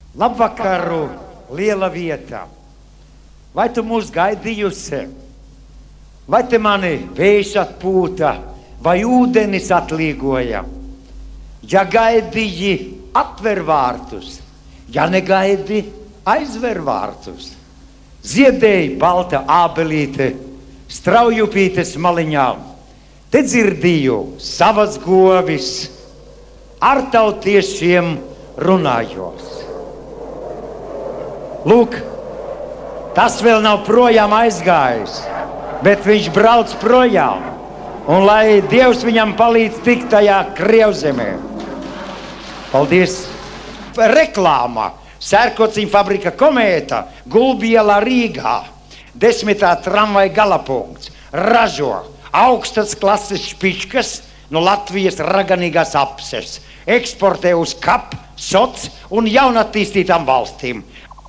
Labvakaru, liela vieta. Vai tu mūs gaidījusi? Vai te mani vējš atpūta, vai ūdenis atlīgoja? Ja gaidīji, atver vārtus. Ja negaidi, aizver vārtus. Ziedēja balta ābelīte, straujupītes maliņā. Te dzirdīju savas govis, ar tautiešiem runājos. Lūk, tas vēl nav projām aizgājis, bet viņš brauc projām. Un lai Dievs viņam palīdz tikt tajā Krievzemē. Paldies! Reklāma. Sērkociņu fabrika Komēta, Gulbiela Rīgā. 10. tramvaja galapunkts. Ražo augstas klases špičkas no Latvijas raganīgās apses. Eksportē uz KAP, SOC un jaunatīstītām valstīm.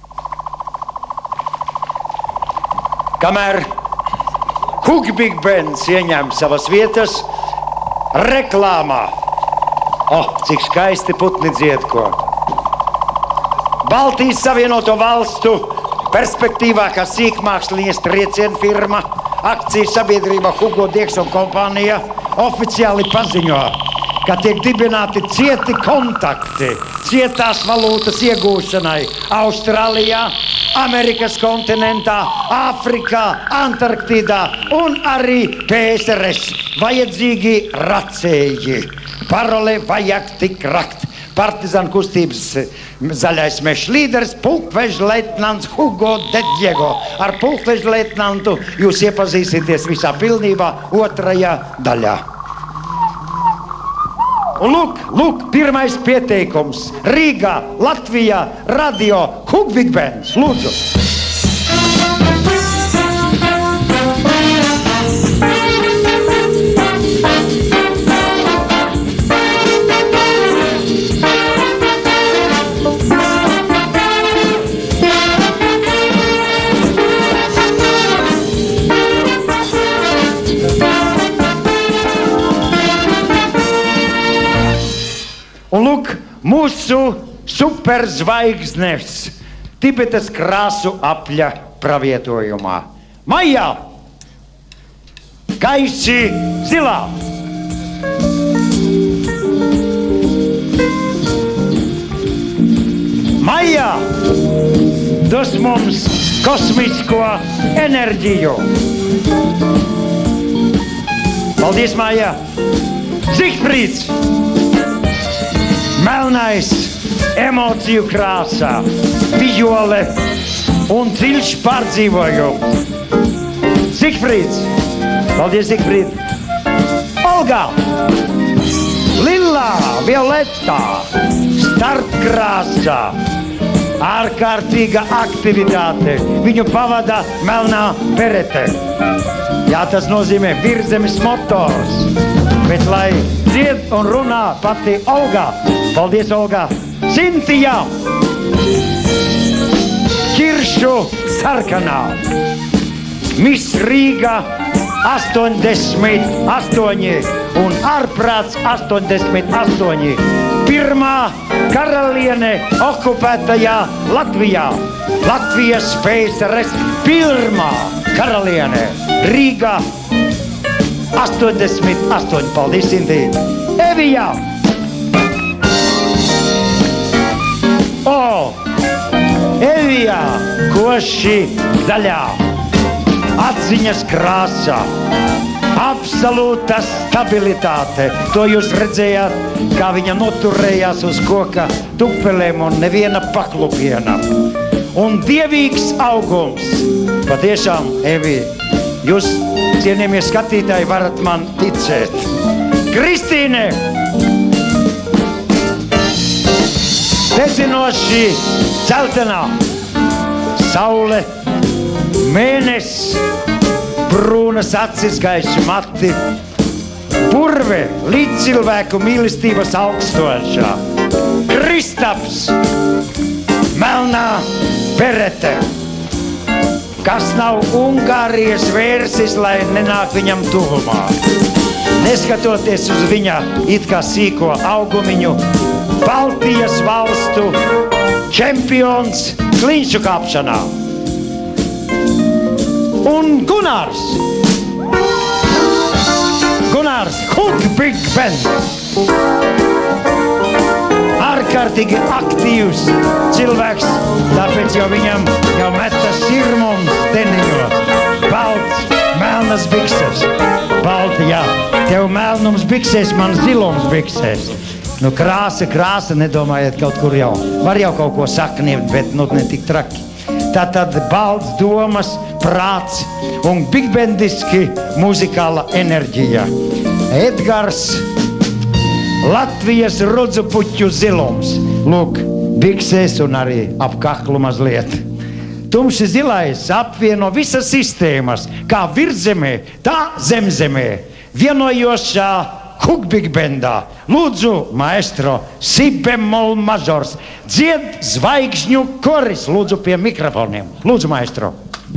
Kamēr Cook Big Bands ieņem savas vietas, reklāmā. Cik skaisti putni dzied ko. Baltijas Savienoto Valstu perspektīvākā sīkmāksliņas trieciena firma, akciju sabiedrība Hugo Diekson kompānija oficiāli paziņo, ka tiek dibināti cieti kontakti cietās valūtas iegūšanai Austrālijā, Amerikas kontinentā, Āfrikā, Antarktīdā un arī PSRS vajadzīgi racēji. Parole vajag tik rakt. Partizānu kustības zaļais mežs līderis, pulkveža leitnants Hugo de Diego. Ar pulkveža leitnantu jūs iepazīsieties visā pilnībā 2. daļā. Un lūk, pirmais pieteikums. Rīgā, Latvijā, radio, Cook Big Bands. Lūdzu. Un lūk, mūsu superzvaigznes Tibetas krāsu apļa pravietojumā. Maijā gaiši zilā. Maijā dos mums kosmisko enerģiju. Paldies, Maijā. Zigfrīds. Melnais emociju krāsā, vijole un dziļš pārdzīvojums. Zigfrīds. Paldies, Zigfrīd. Olga. Lilā, violetā, starpkrāsā. Ārkārtīga aktivitāte. Viņu pavada melnā berete. Jā, tas nozīmē virzemes motors. Bet lai dzied un runā pati Olga. Paldies, Olga. Cintija. Kiršu sarkanā. Miss Rīga 88 un ārprāts 88. Pirmā karaliene okupētajā Latvijā. Latvijas PSRS pirmā karaliene. Rīga 88. Paldies, Cintija. Evija. Evijā, koši zaļā, atziņas krāsā, absolūta stabilitāte. To jūs redzējāt, kā viņa noturējās uz koka tupelēm un neviena paklupiena. Un dievīgs augums. Patiešām, Evija, jūs, cienījamie skatītāji, varat man ticēt. Kristīne! Dedzinoši celtenā, saule, mēnesis, brūnas acis, gaiši mati, purve, līdzcilvēku mīlestības augstošā, Kristaps, melnā berete, kas nav Ungārijas vērsis, lai nenāk viņam tuvumā. Neskatoties uz viņa it kā sīko augumiņu, Baltijas valstu čempions klinšu kāpšanā. Un Gunārs Hug Big Band. Ārkārtīgi aktīvs cilvēks, tāpēc jau viņam jau metas sirmums teniņos. Balts, melnas bikses. Balti, jā. Tev melnums biksēs, man zilums biksēs. Nu, krāsa, nedomājiet kaut kur jau. Var jau kaut ko sakniegt, bet nu ne tik traki. Tātad balts domas, prāts un bigbendiski muzikāla enerģija. Edgars, Latvijas rudzupuķu zilums. Lūk, biksēs un arī ap kaklu mazliet. Tumši zilais apvieno visas sistēmas, kā virzemē, tā zemzemē. Vienojošā Hug Big Bandā. Lūdzu, maestro, si bemol mažors. Dzied zvaigžņu koris. Lūdzu, pie mikrofoniem. Lūdzu, maestro.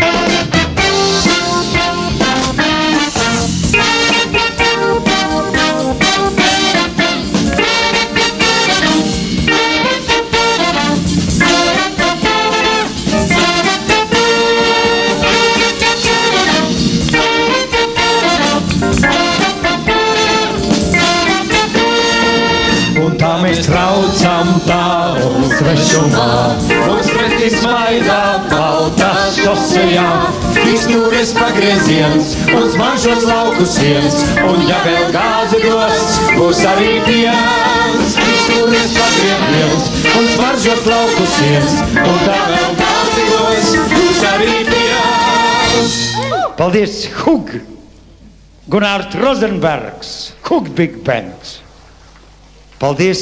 Mēs traucam tālu svešumā, mums pretī smaidā baltā šosejā. Iztūries pagrieziens un smaržos lauku siens, un ja vēl gāzi dos, būs arī piens. Iztūries pagrieziens un smaržos lauku siens, un ja vēl gāzi dos, būs arī piens. Paldies, Hug! Gunārs Rozenbergs, Hug Big Bands. Paldies!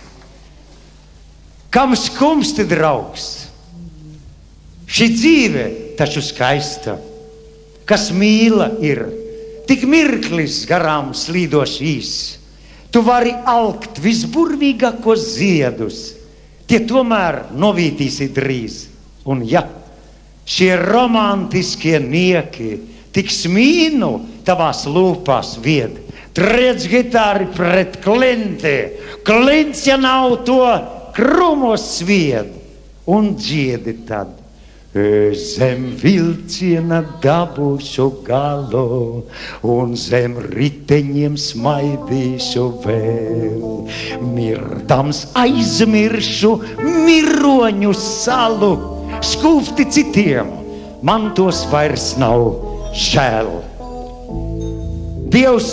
Kam skumsti draugs? Šī dzīve taču skaista, kas mīla ir, tik mirklis garām slīdošīs. Tu vari alkt visburvīgākos ziedus, tie tomēr novītīsi drīz. Un ja šie romantiskie nieki tik smīnu tavās lūpās vied, triec gitāri pret klinti, klints, ja nav to krumos svied, un dziedi tad. Zem vilciena dabūšu galu, un zem riteņiem smaidīšu vēl. Mirdams aizmiršu miroņu salu, skūpti citiem, man tos vairs nav žēl. Dievs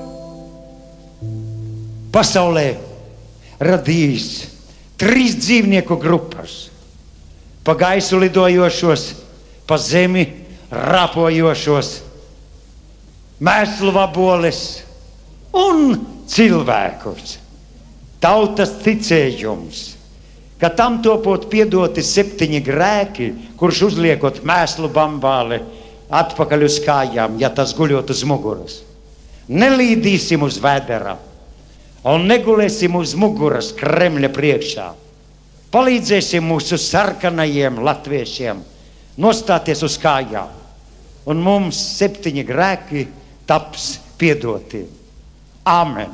pasaulē radījis 3 dzīvnieku grupas. Pa gaisu lidojošos, pa zemi rapojošos, mēslu vaboles un cilvēkus. Tautas ticējums, ka tam topot piedoti 7 grēki, kurš uzliekot mēslu bambāli atpakaļ uz kājām, ja tas guļot uz muguras. Nelīdīsim uz vedera un negulēsim uz muguras Kremļa priekšā. Palīdzēsim mūsu sarkanajiem latviešiem nostāties uz kājām, un mums 7 grēki taps piedoti. Āmen.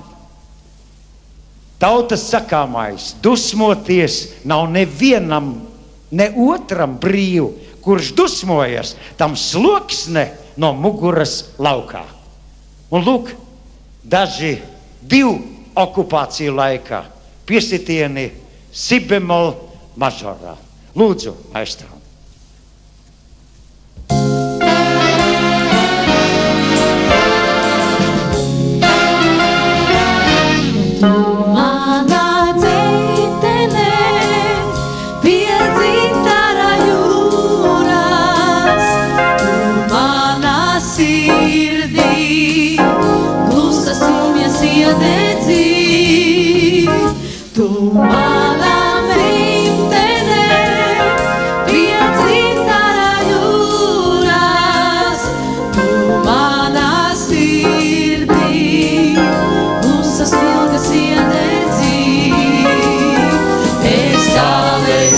Tautas sakāmais, dusmoties nav nevienam, ne otram brīvu, kurš dusmojas, tam sloksne no muguras laukā. Un lūk, daži 2 okupāciju laikā piesitieni si bemol mažorā. Lūdzu, maestro. Tu mana meitene, piedzītara jūras, tu mana sirdī, klusas ilgas iededzī. Es tālēs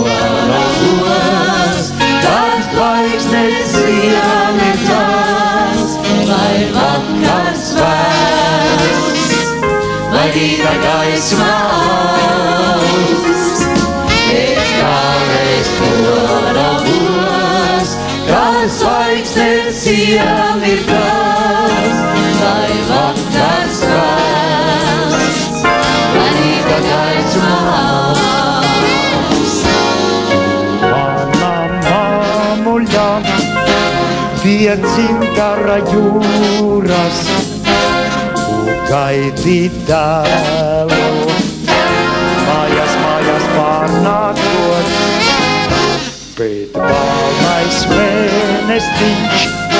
poros, kad zvaigznes ienedzās, lai vakars vērs, lai rīta gaismā. noraugos, kad zvaigznes iemir tas, lai vakars vēsts, lai rīta gaisma augst. Mana mamuļa pie dzintara jūras, gaidi dēlu. Mājās pārnākot, bet balnais mēnestiņš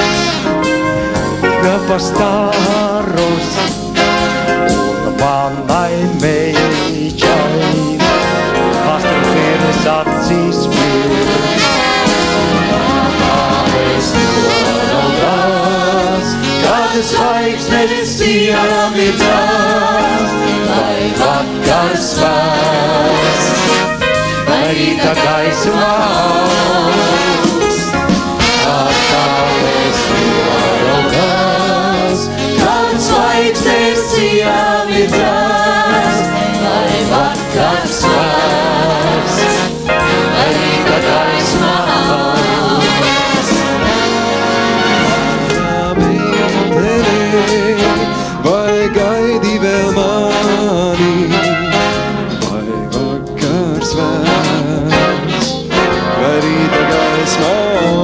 pa starus un manai meičai astrofēnes acīs mirst. Tāpēc noraugās, kad zvaigznes iemir tas, lai vakars vēsts, lai rīta gaisma augst. Tāpēc noraugās, kad zvaigznes iemir tas, lai vakars vēsts, lai rīta gaisma augst. Vai gaidi vēl mani, vai vakars vēsts, vai rīta gaisma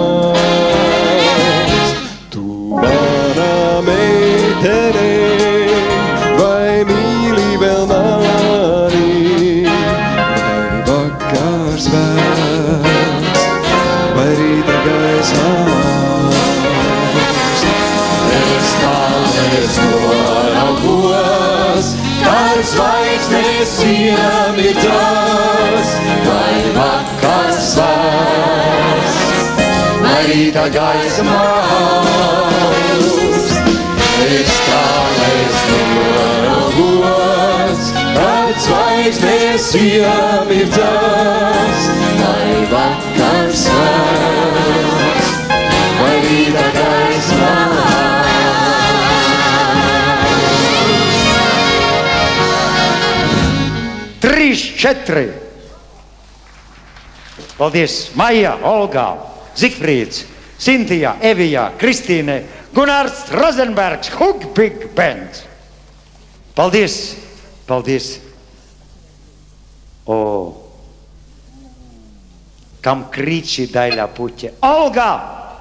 augst. Tu mana meitene, vai mīli vēl mani, vai vakars vēsts, vai rīta gaisma augst. Es tāpēc noraugos, kad zvaigznes iemir tas, lai vakars vēsts, lai rīta gaisma augst. Es tāpēc noraugos, kad zvaigznes iemir tas, lai vakars vēsts, lai rīta gaisma augst. 3, 4. Paldies Maija, Olga, Zigfrīds, Sintija, Evija, Kristīne, Gunārs Rozenbergs, Hug Big Band. Paldies, paldies. O, kam krīt šī daļā puķe. Olga!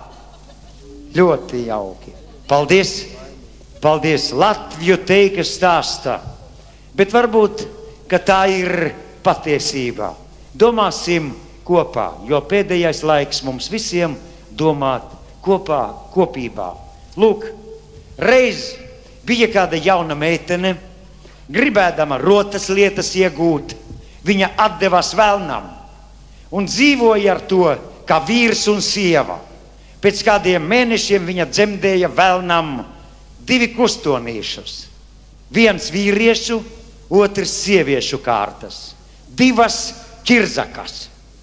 Ļoti jauki. Paldies, paldies. Latviju teika stāstā. Bet varbūt, ka tā ir patiesība. Domāsim kopā, jo pēdējais laiks mums visiem domāt kopā, kopībā. Lūk, reiz bija kāda jauna meitene, gribēdama rotas lietas iegūt, viņa atdevās velnam un dzīvoja ar to kā vīrs un sieva. Pēc kādiem mēnešiem viņa dzemdēja velnam 2 kustonīšus. Viens vīriešu, otrs sieviešu kārtas. 2 ķirzakas.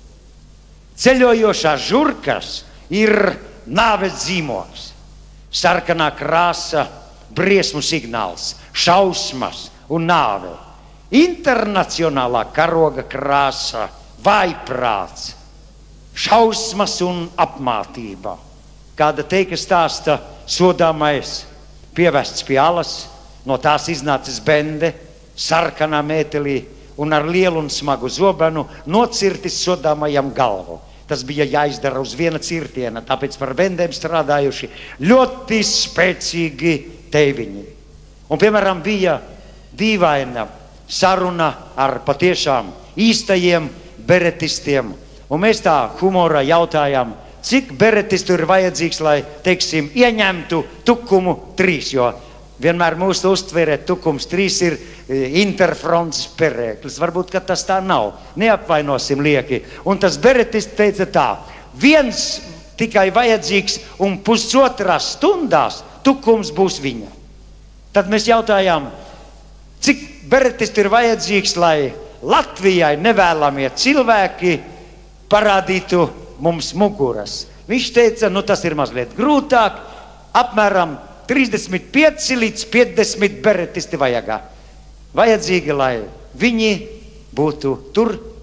Ceļojošās žurkas ir nāves zīmogs. Sarkanā krāsa, briesmu signāls, šausmas un nāve. Internacionālā karoga krāsa, vājprāts, šausmas un apmātība. Kāda teika stāsta sodāmais pievests pie alas, no tās iznācis bende, sarkanā mētelī un ar lielu un smagu zobenu nocirtis sodāmajam galvu. Tas bija jāizdara uz viena cirtiena, tāpēc par bendēm strādājuši ļoti spēcīgi tēviņi. Un, piemēram, bija dīvaina saruna ar patiešām īstajiem beretistiem. Un mēs tā humorā jautājām, cik beretistu ir vajadzīgs, lai, teiksim, ieņemtu tukumu 3, jo vienmēr mūsu uztverē tukums 3 ir interfronts perēklis. Varbūt, ka tas tā nav. Neapvainosim lieki. Un tas beretists teica tā, 1 tikai vajadzīgs un 1,5 stundās tukums būs viņa. Tad mēs jautājām, cik beretisti ir vajadzīgs, lai Latvijai nevēlamie cilvēki parādītu mums muguras. Viņš teica, nu tas ir mazliet grūtāk, apmēram 35 līdz 50 beretisti vajadzīgi, lai viņi būtu tur,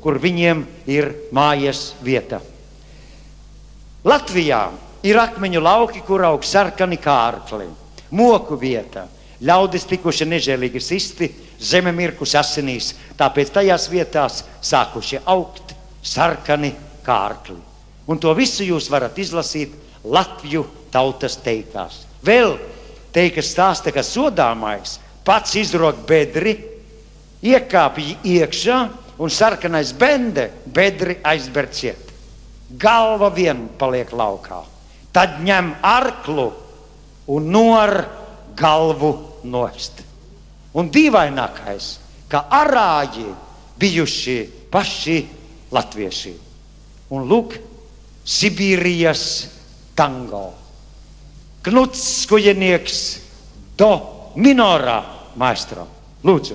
kur viņiem ir mājas vieta. Latvijā ir akmeņu lauki, kur aug sarkani kārkli, moku vieta. Ļaudis tikuši nežēlīgi sisti, zeme mirkus asinīs, tāpēc tajās vietās sākuši augt sarkani kārkli. Un to visu jūs varat izlasīt Latviju tautas teikās. Vēl teikas stāsta, ka sodāmais pats izrok bedri, iekāpj iekšā un sarkanais bedri aizber ciet. Galva vien paliek laukā. Tad ņem arklu un nor galvu nost. Un dīvainākais, ka arāģi bijuši paši latvieši. Un lūk, Sibīrijas tango. Knuts skujenieks do minorā maestro. Lūdzu.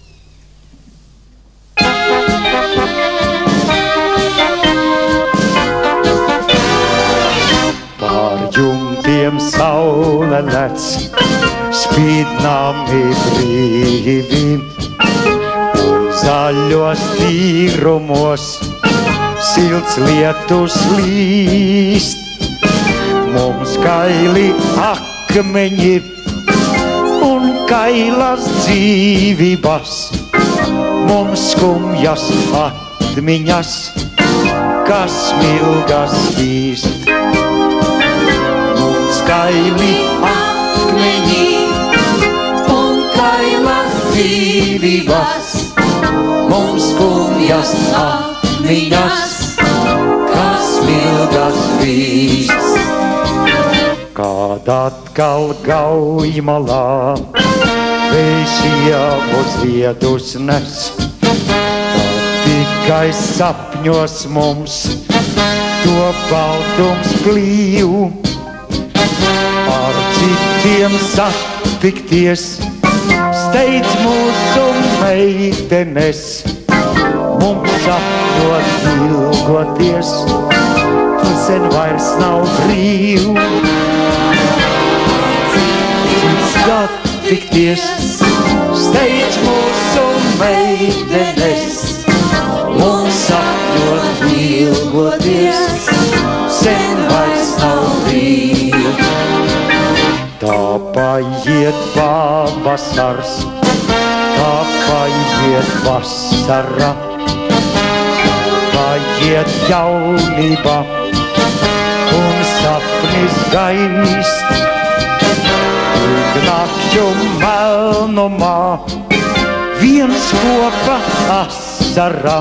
Pār jumtiem saule lec, spīd nami brīvi, un zaļos tīrumos silts lietus līst. Mums kaili akmeņi un kailas dzīvības, mums skumjas atmiņas, kas smilgas īst. Mums kaili akmeņi un kailas dzīvības, mums skumjas atmiņas, kas smilgas īst. Kad atkal gaujmalā vējš ievu ziedus nes, tikai sapņos mums to baltums plīv. Ar citiem satikties steidz mūsu meitenes, mums sapņot ilgoties, sen vairs nav brīv. Satikties steidz mūsu meitenes, mums sapņot ilgoties, sen vairs nav brīv. Tā paiet pavasars, tā paiet vasara, paiet jaunība un sapnis gaist. Nakļu melnumā viens koka asara,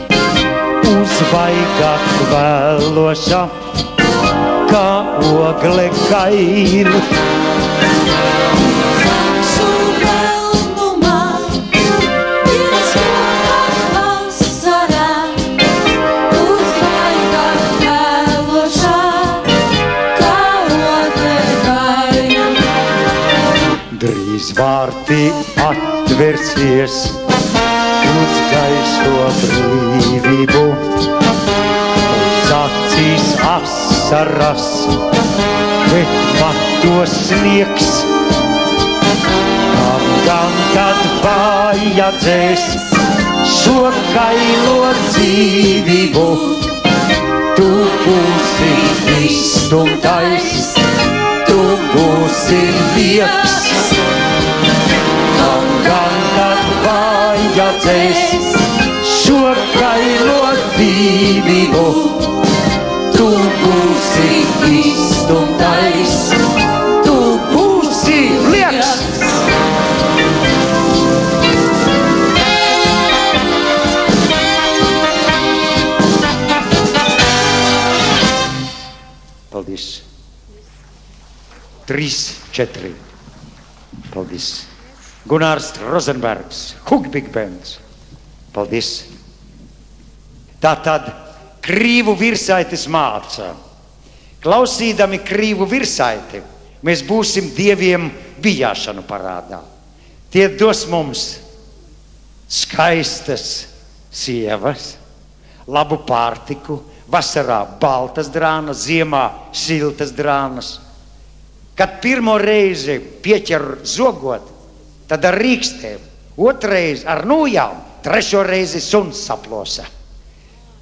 uzvaigā kvēloša, kā ogle gair. Drīz vārti atversies uz gaišo brīvību, uz acīs asaras, bet matos sniegs. Kam gan tad vajadzēs šo kailo dzīvību, tu būsi izstumtais, tu būsi lieps. Kam gan tad vajadzēs šo kailo dzīvību, tu būsi izstumtais, tu būsi lieps. Paldies. 3, 4. Paldies. Gunārs Rozenbergs, Hug Big Bands. Paldies. Tātad krīvu virsaitis māca. Klausīdami krīvu virsaiti, mēs būsim dieviem bijāšanu parādā. Tie dos mums skaistas sievas, labu pārtiku, vasarā baltas drānas, ziemā siltas drānas. Kad pirmo reizi pieķer zogot, tad ar rīkstēm, otrais ar nūjām, trešo reizi suns saplosa.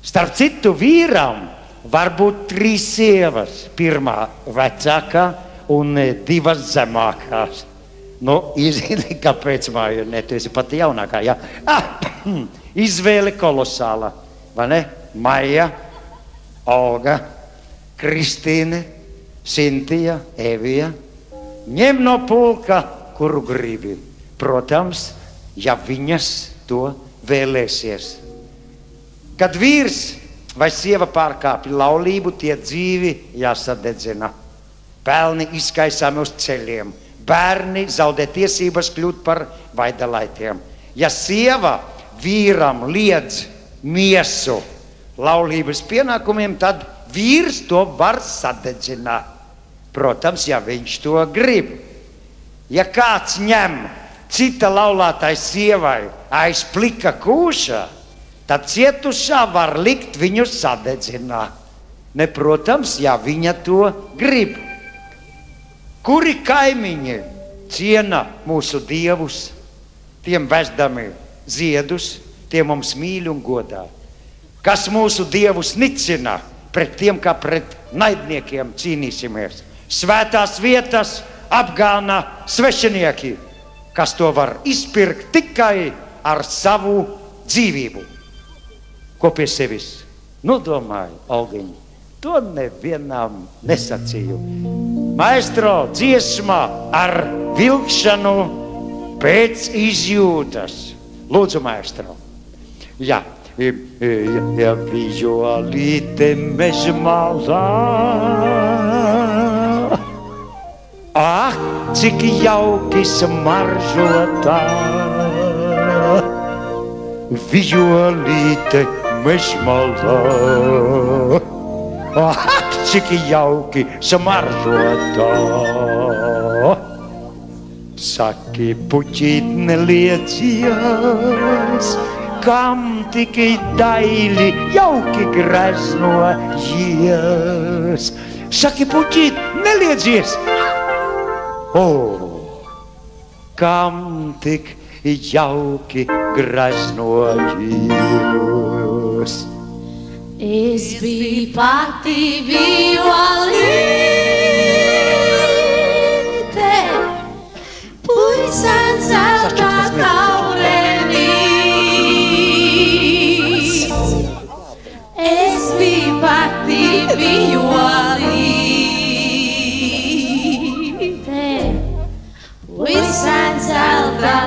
Starp citu vīram var būt 3 sievas. Pirmā vecākā un 2 zemākās. Nu, izini, kāpēc māju, ne, tu esi pati jaunākā, jā. Izvēle kolosāla, vai ne? Maija, Olga, Kristīne, Sintija, Evija. Ņem no pulka, kuru gribi. Protams, ja viņas to vēlēsies. Kad vīrs vai sieva pārkāpj laulību, tie dzīvi jāsadedzina. Pelni izkaisāmi uz ceļiem. Bērni zaudē tiesības kļūt par vaidalaitiem. Ja sieva vīram liedz miesu laulības pienākumiem, tad vīrs to var sadedzināt. Protams, ja viņš to grib. Ja kāds ņem cita laulātai sievai aiz plika kūša, tad cietušā var likt viņu sadedzināt. Ne, protams, ja viņa to grib. Kuri kaimiņi ciena mūsu dievus, tiem vesdami ziedus, tie mums mīļ un godā. Kas mūsu dievus nicina, pret tiem kā pret naidniekiem cīnīsimies. Svētās vietas apgāna svešinieki, kas to var izpirkt tikai ar savu dzīvību. Ko pie sevis nodomāju, Olgiņa? To nevienam nesacīju. Maestro, dziesma ar vilkšanu pēc izjūtas. Lūdzu, maestro. Jā, ja vizuālīte mežmalā. Ah, cik jauki smaržotā. Vizuālīte mežmalā. Ah, cik jauki smaržotā. Saki, puķīt neliedzies, kam tikai daili jauki greznojies. Saki, puķīt neliedzies, kam tik jauki greznojies. Es biju pati violīte, puisen zelta taurenīs. Es biju pati violīte, puisen zelta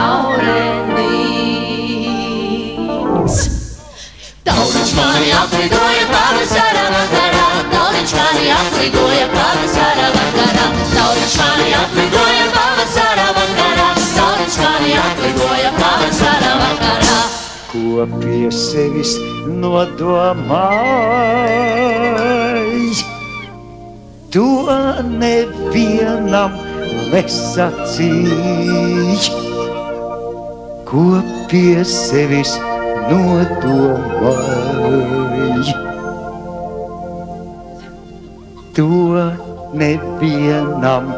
taurenīs. Tauriņš mani aplidoja pavasara vakarā, tauriņš mani aplidoja pavasara vakarā, tauriņš mani aplidoja pavasara vakarā, tauriņš mani aplidoja pavasara vakarā. Ko pie sevis nodomāj, to nevienam nesacīj. Ko pie sevis nodomāj, to nevienam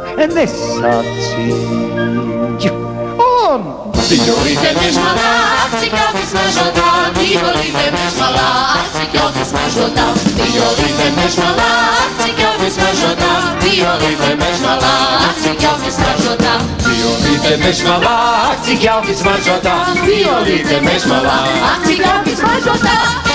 nesacīj. Violīte mežmalā, cik jauki smaržotā, violīte mežmalā, cik jauki smaržotā, violīte mežmalā, cik jauki smaržotā, violīte mežmalā, cik jauki smaržotā, Violīte mežmalā, cik jauki smaržotā, violīte mežmalā, cik jauki smaržotā.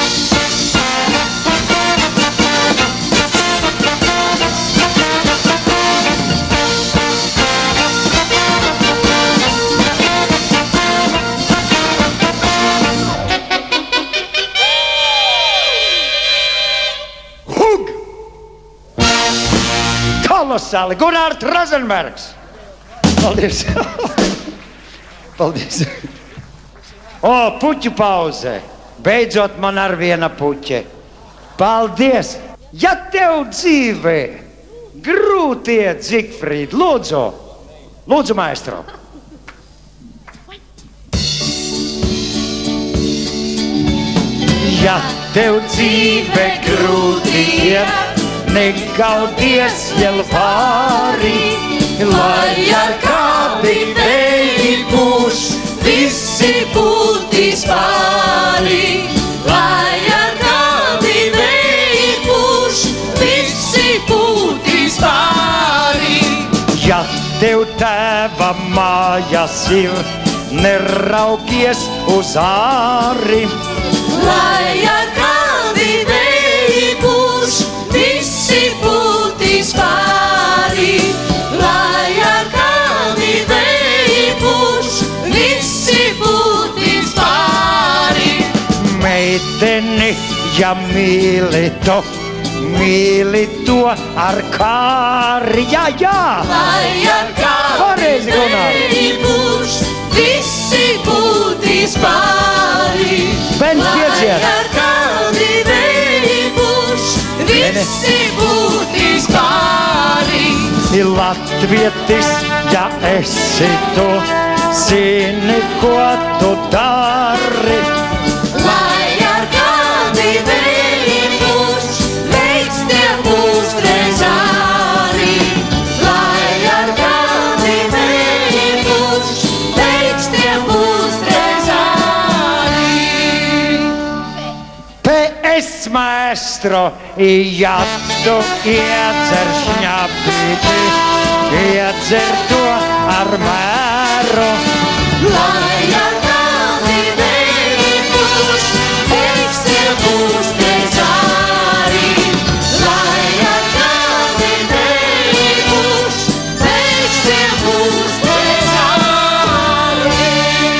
Kolosāli, Gunārs Rozenbergs. Paldies. Paldies. Puķu pauze. Beidzot man ar viena puķe. Paldies. Ja tev dzīvē grūtie, Zigfrīd, lūdzu. Lūdzu, maestro. Ja tev dzīvē grūtie, negaudies vēl pāri, lai ar kādi tevi būs visi būtīs pāri, lai ar kādi tēva mājas ir, neraugies uz āri. Lai ar kādi vēji pūš, visi pūtīs pāri. Lai ar kādi vēji pūš, visi pūtīs pāri. Meiteni ja mīli to ar kāri, jā. Lai ar kādi vēji pūš, visi pūtīs pāri. Lai ar kādi vēji pūš, visi pūtīs pāri. Latvietis, ja esi tu, zini, ko tu dari. Lai ar kādi vēji pūš, veiks tie pūs reiz arī. Lai ar kādi vēji pūš, veiks tie pūs reiz arī. PS maestro, ja tu iedzer šņabīti, iedzer to ar mēru. Lai ar kādi vēji pūš, veiks tie pūs reiz arī. Lai ar kādi vēji pūš, veiks tie pūs reiz arī.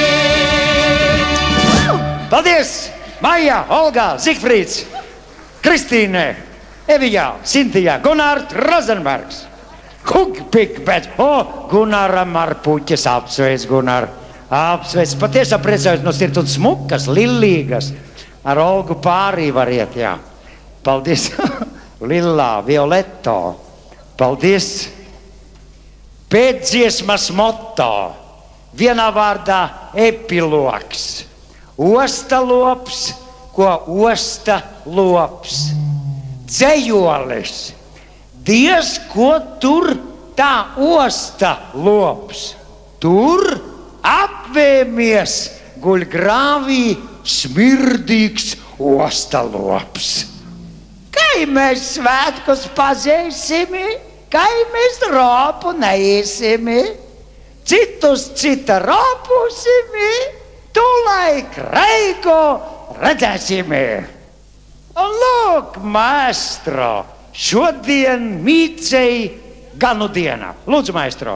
Paldies! Maija, Olga, Zigfrīds, Kristīne, Evija, Sintija, Gunārs Rozenbergs. Kukpik, bet, Gunāram ar puķes apsveic, Gunār. Apsveic, patiešām priecājos no sirds un smukas, lillīgas. Ar Olgu pārī var iet, jā. Paldies, Lillā, Violetto. Paldies. Pēcdziesmas motto. Vienā vārdā epilogs. Osta lops, ko osta lops. Dzejolis. Diez, ko tur tā osta lops. Tur apvēmies guļ grāvī smirdīgs osta lops. Kai mēs svētkus pazēsimi, kai mēs ropu neīsimi, citus cita ropusimi, tulaik reiku redzēsimi. Un lūk, maestro, šodien mīcei ganu diena. Lūdzu, maestro.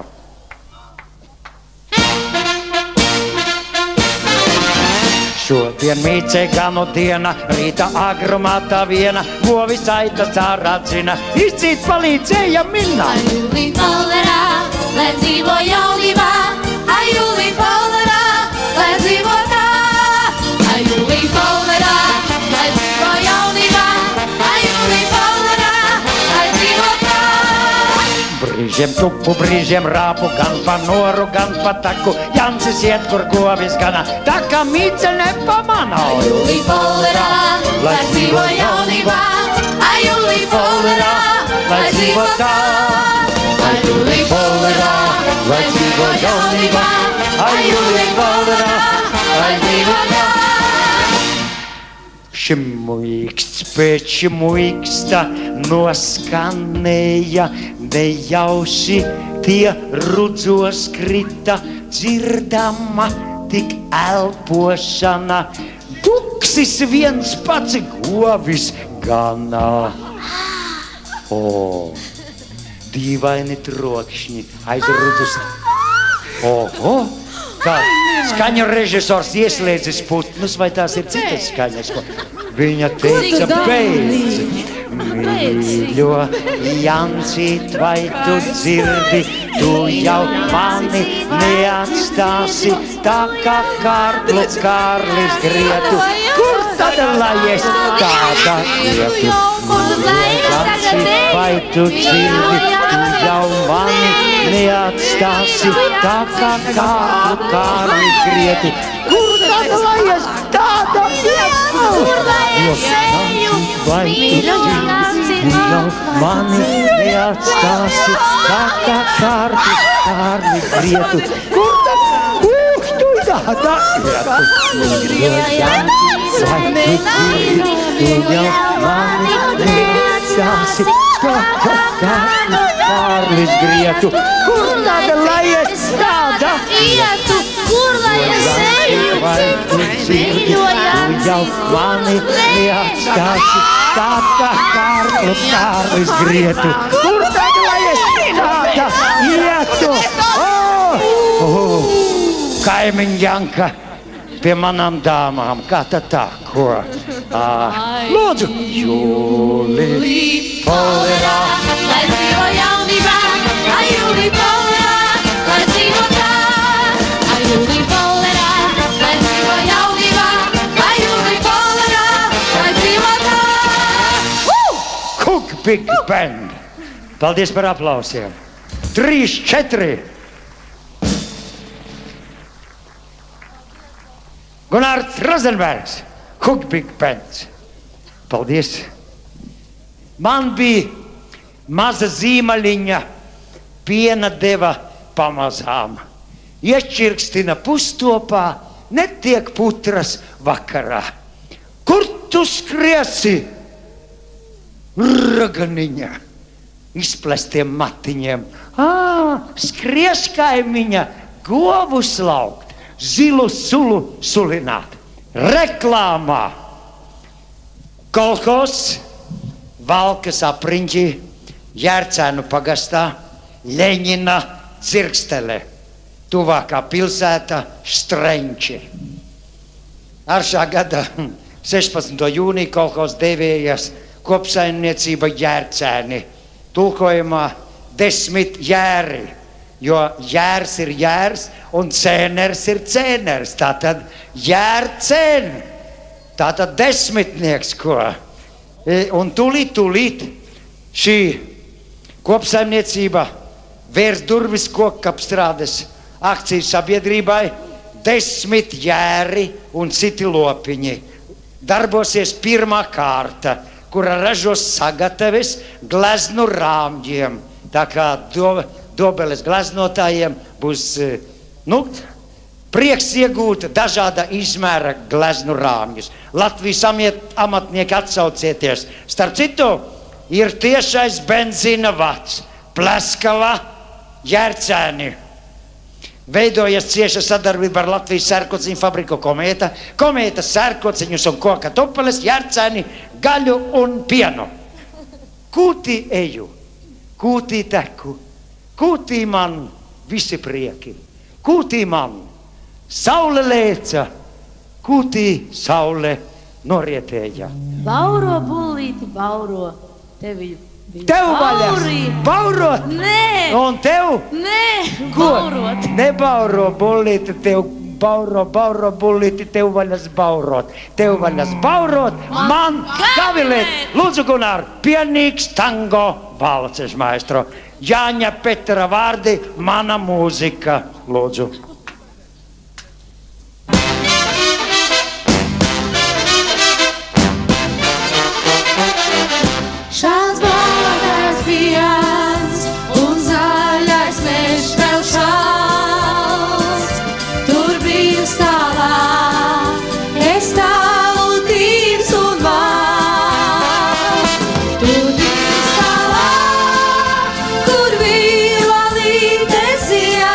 Šodien mīcei ganu diena, rīta agrumā tā viena, govis aitas ārācina, izcīt palīdzēja minna. Ajūlī folderā, lai dzīvo jaunībā, ajūlī folderā, lai dzīvo tā. Ajūlī folderā, lai dzīvo jaunībā, ajūlī folderā, lai dzīvo tā. Brīžiem tupu, brīžiem rāpu, gan pa noru, gan pa taku, Jancis iet, kur govis gana, tā kā mīce nepamana. Ajūlī folderā, lai dzīvo jaunībā, ajūlī folderā, lai dzīvo tā. Ajūlī folderā, lai dzīvo jaunībā, ajūlī folderā, lai dzīvo tā. Šimuiksts pēc šimuiksta noskanēja, nejauši tie rudzos krita, dzirdama tik elpošana. Tuksis viens pats govis ganā. Dīvaini trokšņi aiz rudzes. Oho! Kā skaņu režisors ieslēdzis putnus, vai tās ir citas skaņas? Viņa teica, beidz. Mīļo, Jancīt, vai tu dzirdi, tu jau mani neatstāsi, tā kā Kārklu Kārlis grietu. Kur tad lai es tāda grietu? Jancīt, vai tu dzirdi, tu jau mani neatstāsi, tā kā Kārklu Kārlis grietu. Kur tad lai es tāda grietu? Kur lai es eju, mīļo Jancīt, tu jau mani neatstāsi, tā kā Kārlis grietu. Kur tad? Tu tāda grietu. Mīļo Jancīt, tu jau mani neatstāsi, tā kā Kārlis grietu. Kur tad lai es ietu, kur lai es eju? Mīļojams, jau mani neatstāsi, tāda Kārlis grietu. Kur tad lai es tāda ietu? Kaimiņ Janka pie manām dāmām, kā tad tā, ko? Lūdzu! Jūlī polerā, lai dzīvo jaunībā, jūlī polerā, lai dzīvo tā. Jūlī polerā, lai dzīvo jaunībā, jūlī polerā, lai dzīvo tā. Cook Big Band! Paldies par aplausiem! 3, 4! Gunārs Rozenbergs, Cook Big Band. Paldies. Man bija maza zīmaļiņa, piena deva pamazām. Iešķirkstina pustopā, netiek putras vakarā. Kur tu skriesi? Raganiņa, izplestiem matiņiem. Skries kaimiņa, govu slaukt. Zilu sulu sulināt. Reklāmā. Kolhos, Valkas apriņķi, Jērcēnu pagastā, Ļeņina dzirkstele, tuvākā pilsēta Štrenči. Ar šā gada 16. jūnija kolhos devējas kopsaimniecība Jērcēni, tulkojumā 10 jēri. Jo jērs ir jērs un cēners ir cēners. Tātad jērcēn, tātad 10 ko. Un tūlīt šī kopsaimniecība vērs durvis kokapstrādes akcijas sabiedrībai 10 jēri un citi lopiņi. Darbosies pirmā kārta, kura ražos sagatavis gleznu rāmģiem. Tā kā Dobeles gleznotājiem būs prieks iegūt dažāda izmēra gleznu rāmjus. Latvijas amatnieki atsaucieties. Starp citu, ir tiešais benzīna vats, Pleskava, Jērcēni. Veidojas cieša sadarbība ar Latvijas sērkociņu fabriku Komēta. Komēta sērkociņus un koka tupeles, Jērcēni, gaļu un pienu. Kūtī eju, kūtī teku. Kūtī man visi prieki, kūtī man saule lēca, kūtī saule norietēja. Bauro bullīti, bauro, tevi bija Tev vaļas, baurot? Nē! Un tev? Nē, Ko? baurot. Nebauro bullīti, tev bauro bullīti, tev vaļas baurot. Tev vaļas baurot, man kavilēt. Lūdzu, Gunār, pienīgs tango valces maestro. Jāņa Petra vārdi, mana mūzika, lūdzu. Šāds baltais piens un zaļais mežs vēl šāds. Tur bija stāvā, es stāvu tīrs un vārds. Tur bija stāvā, kur vīla lītes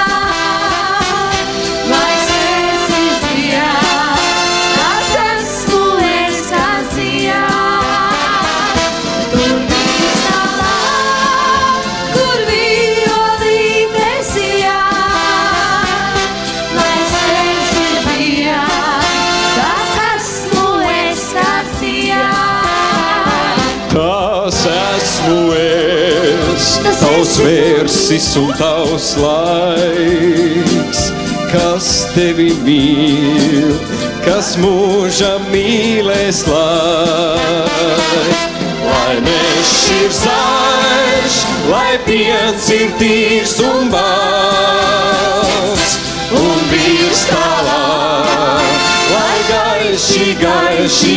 iet. Vai sēsis bija, tas esmu es kāds iet. Tur bija stāvā, kur vīla lītes iet. Vai sēsis bija, tas esmu es kāds iet. Tas esmu es, tavs vērsis un tavs laiks, kas tevi mīl, kas mūža mīlēs laik. Lai mežs ir zaļš, lai piens ir tīrs un balts, un vīrs tālāk, lai gaiši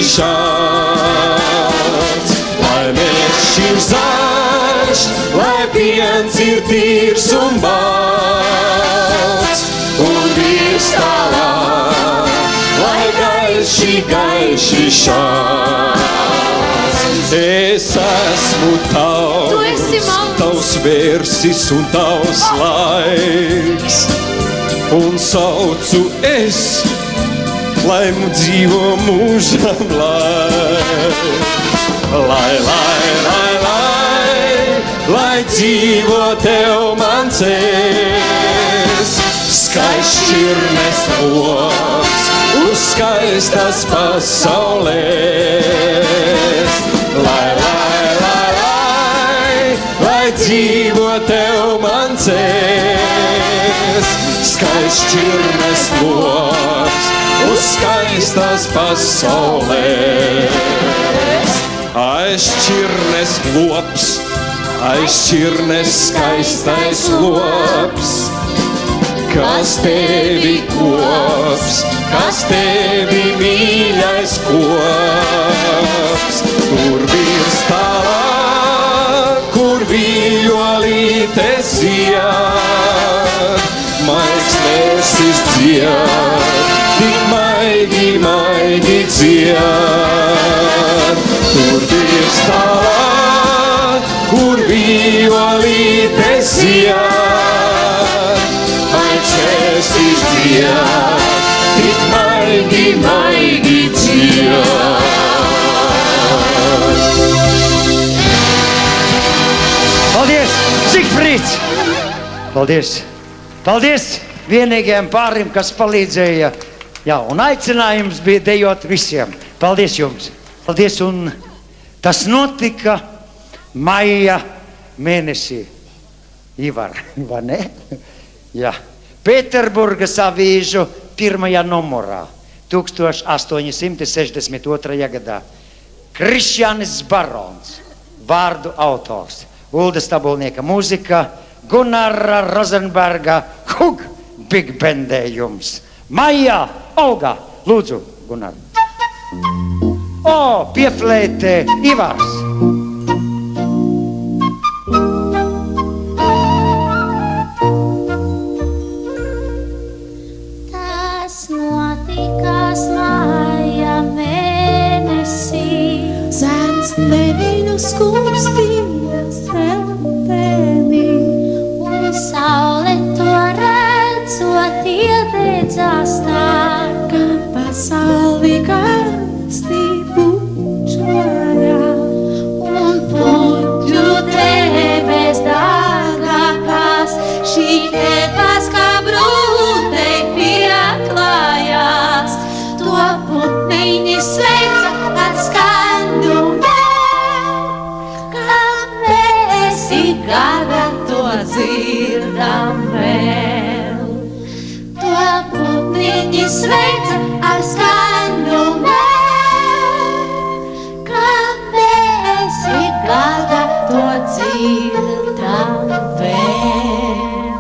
šāds. Lai mežs ir zaļš, lai piens ir tīrs un balts, un vīrs tālāk, lai gaiši šāds. Es esmu Tu esi tavs, mans. tavs vērsis un tavs laiks, un saucu es, lai mu dzīvo mūžam, lai dzīvo tev mans es, skaists šķirnes lops uz skaistas pasaulēs. Lai dzīvo tev mans es, skaists šķirnes lops uz skaistas pasaulēs. Aiz šķirnes lops, aiz šķirnes skaistais lops, kas tevi kops, kas tevi mīļais kops. Tur virs tālāk, kur violītes zied, maigs vēsis dzied, tik maigi, maigi dzied. Tur virs tālāk, kur violītes zied, maigs vēsis dzied, tik maigi, maigi dzied. Paldies, Zigfrīds! Paldies! Paldies vienīgajiem pārim, kas palīdzēja. Jā, un aicinājums bija dejot visiem. Paldies jums! Paldies, un tas notika maija mēnesī. Ivar, vai ne? Jā. Pēterburgas avīžu 1. numurā, 1862. gadā. Krišjānis Barons, vārdu autors. Ulda Stabulnieka mūzika, Gunara Rozenberga, Hug Big Bendējums. Maijā, Olga, lūdzu, Gunara. O, pieflētē Ivars. Tas notikās maija mēnesī, Zēns nevienu skūpstījās eltenī, un saule to redzot iededzās tā, kā pasauli karstī pučojā. un puķu debes dārgākās, šī tēpas kā brūtei pieklājās. To putniņi sveica ar skaņu vēl, kā mēs ik gada to dzirdam vēl. To putniņi sveica ar skaņu vēl, kā mēs ik gada to dzirdam vēl.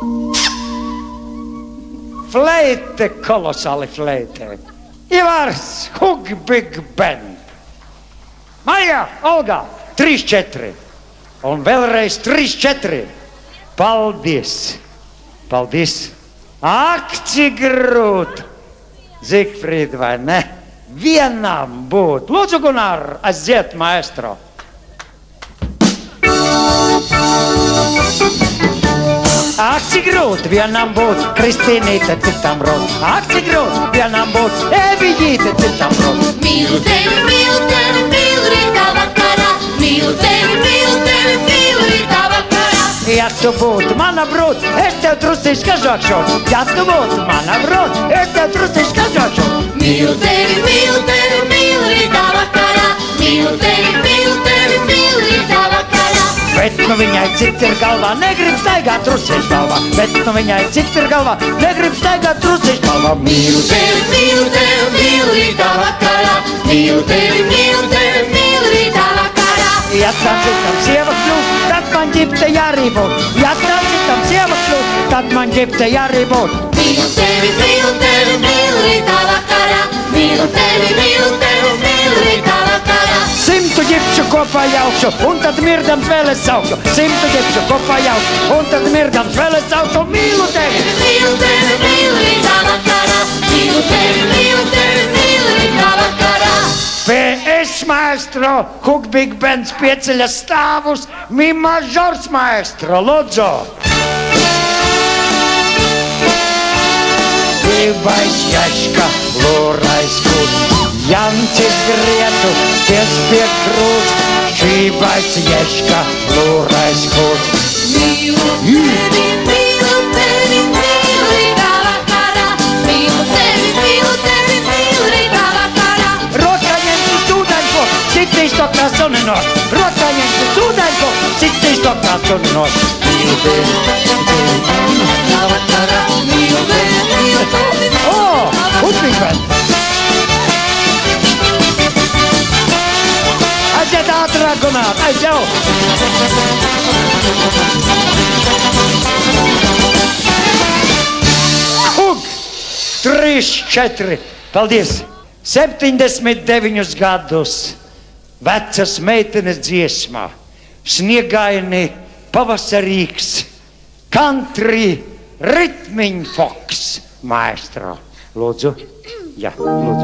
Fleite, kolosāli fleite. Ivars, Hug Big Band. Maija, Olga, 3-4. Un vēlreiz 3-4. Paldies. Paldies. Ak, cik grūti. Zigfrīd, vai ne? Vienam būt. Lūdzu, Gunār, aiziet, maestro. Ak, cik grūti vienam būt, Kristīnīte citam rūt. Ak, cik grūti vienam būt, Eviģīte citam rūt. Mīlu tevi, mīlu tevi, mīlu rītā vakarā, mīlu tevi, mīlu tevi, mīlu rītā vakarā. Ja tu būtu mana brūt, es tev trusīšu kažākšu. Ja tu būtu mana brūt, es tev trusīšu kažākšu. Mīlu tevi, mīlu tevi, mīlu rītā vakarā, mīlu tevi, mīlu tevi, mīlu rītā vakarā. Bet nu viņai cik ir galvā, negrib staigāt trusīšu galvā. Bet nu viņai cik ir galvā, negrib staigāt trusīšu galvā. Mīlu tevi, mīlu tevi, mīlu rītā vakarā, mīlu tevi, mīlu tevi, mīlu rītā vakarā. Ja tam citam sieva kļūst, tad man ģipte jārībūt. Ja tam citam sieva kļūst, tad man ģipte jārībūt. Mīlu tevi, mīlu tevi, mīlu rītā vakarā, mīlu tevi, mīlu tevi, mīlu rītā vakarā. 100 ģipšu kopā jaukšu, un tad mirdams vēl es saukšu. 100 ģipšu kopā jaukšu, un tad mirdams vēl es saukšu. Mīlu tevi! Mīlu tevi, mīlu rītā vakarā, mīlu tevi, mīlu tevi, mīlu rītā vakarā. PS maestro, Hug Big Bands pieceļa stāvus, mi mažors maestro, lūdzu! Šībais Jaška, Lūrais Kūd, Jancis Grietu, tiec pie krūst, Šībais Jaška, Lūrais Kūd. Mīlu tevi, mīlu tevi, mīlu rītā vakarā, mīlu tevi, mīlu tevi, mīlu rītā vakarā. Rotaņiem uz ūdeņko, citīs to kā suninos, rotaņiem uz ūdeņko, citīs to kā suninos. Mīlu tevi, rītā vakarā, Mīlu tevi, mīlu tevi, O, uzmīkvēt! Aiziet ātrāk gunāt, aizjau! Hug! 3, 4, paldies! 79 gadus vecas meitenes dziesmā, sniegaini pavasarīgs, country, ritmiņ foks, maestro. Lūdzu, jā, lūdzu.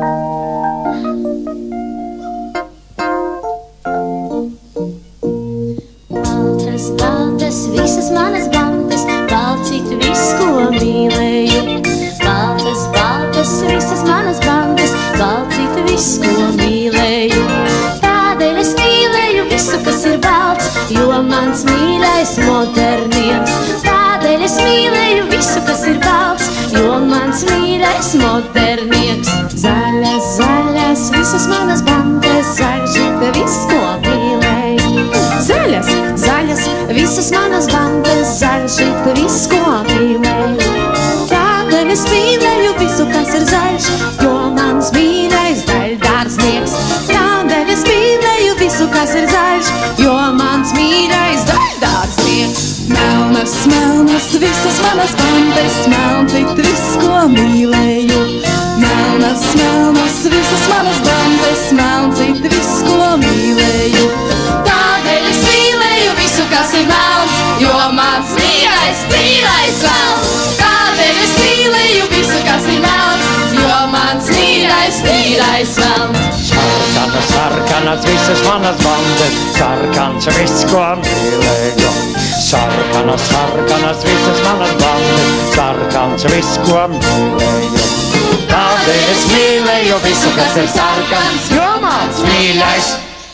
Baltas, baltas, visas manas baltas, balcīt viss, ko mīlēju. Baltas, baltas, visas manas baltas, balcīt viss, ko mīlēju. Tādēļ es mīlēju visu, kas ir balts, jo mans mīļais modernieks. Tādēļ es mīlēju visu, kas ir balts, jo mans mīļais modernieks. Zaļas, zaļas, visas manas baltas, zaļžita viss, ko mīlēju. Zaļas, zaļas, visas manas baltas, zaļžita viss, ko mīlēju. Tādēļ es mīlēju visu, kas ir zaļš, jo mans mīļais daļdārznieks. Tādēļ es mīlēju visu, kas ir zaļš, jo mans mīļais daļdārznieks. Melnas, melnas, visas manas bandes, melncīt viss, ko mīlēju. Melnas, melnas, visas manas bandes, melncīt viss, ko mīlēju. Tādēļ es mīlēju visu, kas ir melns, jo mans mīļais, mīļais velns. Tādēļ es mīlēju visu, kas ir melns, jo mans mīļais, mīļais velns. Sarkanas, sarkanas, visas manas bandes, sarkans viss, ko mīlēju. Sarkanas, sarkanas, visas manas bandes, sarkans viss, ko mīlēju. Tādēļ es mīlēju visu, kas ir sarkans, jo mans mīļais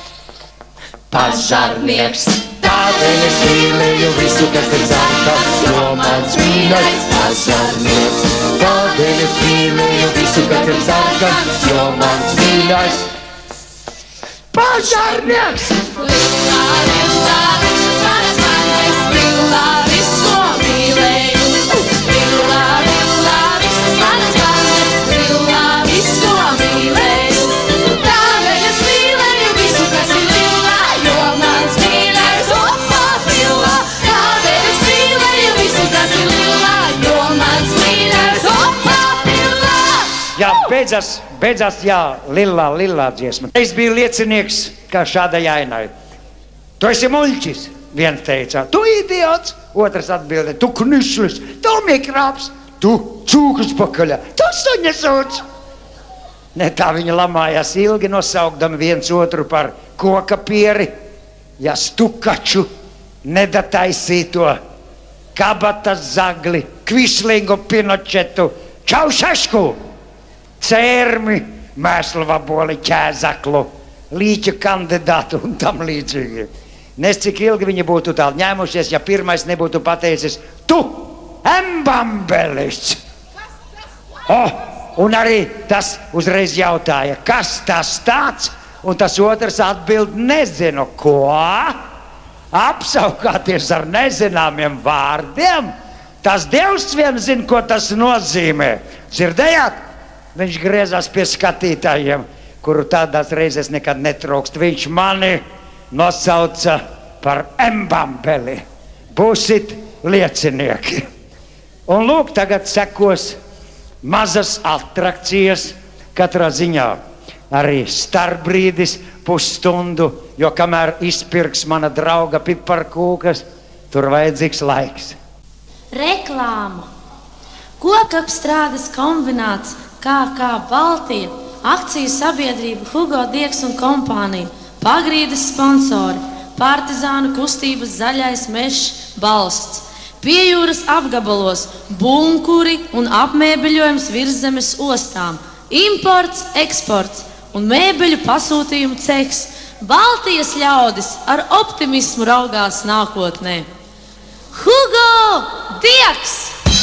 pažarnieks. Tādēļ es mīlēju visu, kas ir sarkans, jo mans mīļais pažarnieks. Tādēļ es mīlēju visu, kas ir sarkans, jo mans mīļais pažarnieks. Lilā, lilā, visas manas bandes, lilā, viss, ko mīlēju. Lilā, lilā, visas manas bandes, lilā, viss, ko mīlēju. Tādēļ es mīlēju visu, kas ir lilā, jo mans mīļais opa lilā. Tādēļ es mīlēju visu, kas ir lilā, jo mans mīļais opa lilā. Jā, beidzās, jā, lilā dziesma. Es biju liecinieks, kā šādai ainai. Tu esi muļķis, viens teica, tu idiots, otrs atbildē, tu knišlis, tu mikrāps, tu cūkas pakaļā, tu suņasūts. Ne tā viņi lamājās ilgi, nosaukdami viens otru par koka pieri, ja stukaču, nedataisīto, kabatas zagli, kvislingu Pinočetu, Čaušešku, cērmi, mēslvaboli, ķēzaklu, līķu kandidātu un tam līdzīgi. Nes cik ilgi viņi būtu tālu ņēmušies, ja pirmais nebūtu pateicis, tu, embambelis. Un arī tas uzreiz jautāja, kas tas tāds? Un tas otrs atbild, nezinu, ko? Apsaukāties ar nezināmiem vārdiem? Tas Dievs vien zina, ko tas nozīmē. Dzirdējāt? Viņš griezās pie skatītājiem, kuru tādās reizes nekad netrūkst. Viņš mani nosauca par embambeli. Būsit liecinieki. Un lūk, tagad sekos mazas atrakcijas katrā ziņā. Arī starpbrīdis pusstundu, jo kamēr izpirks mana drauga piparkūkas, tur vajadzīgs laiks. Reklāma. Kokapstrādes kombināts KK Baltija, akciju sabiedrība Hugo Diegs un kompānija, pagrīdes sponsori, partizānu kustības zaļais mežs balsts, piejūras apgabalos, bunkuri un apmēbeļojums virszemes ostām, imports, eksports un mēbeļu pasūtījumu cehs. Baltijas ļaudis ar optimismu raugās nākotnē. Hugo Dieks!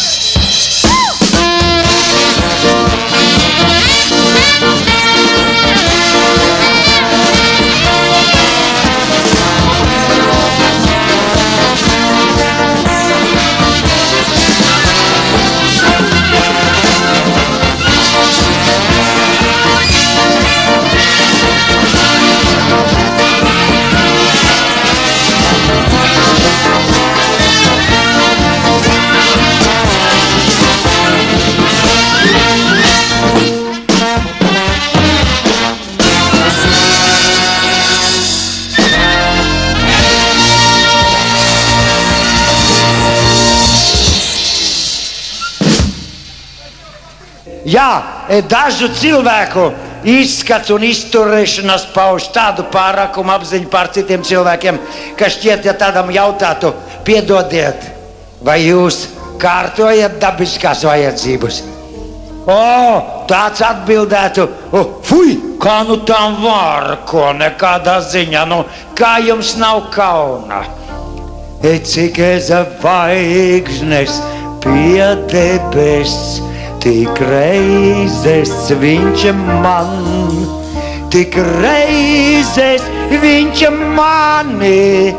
Jā, dažu cilvēku izskats un izturēšanās pauž tādu pārākumu apziņu pār citiem cilvēkiem, ka šķiet, ja tādam jautātu, piedodiet, vai jūs kārtojat dabiskās vajadzības? Tāds atbildētu, fuj, kā nu tam var, ko nekādā ziņā, kā jums nav kauna? Cik zvaigznes pie debes, tik reizes viņš man, tik reizes viņš mani,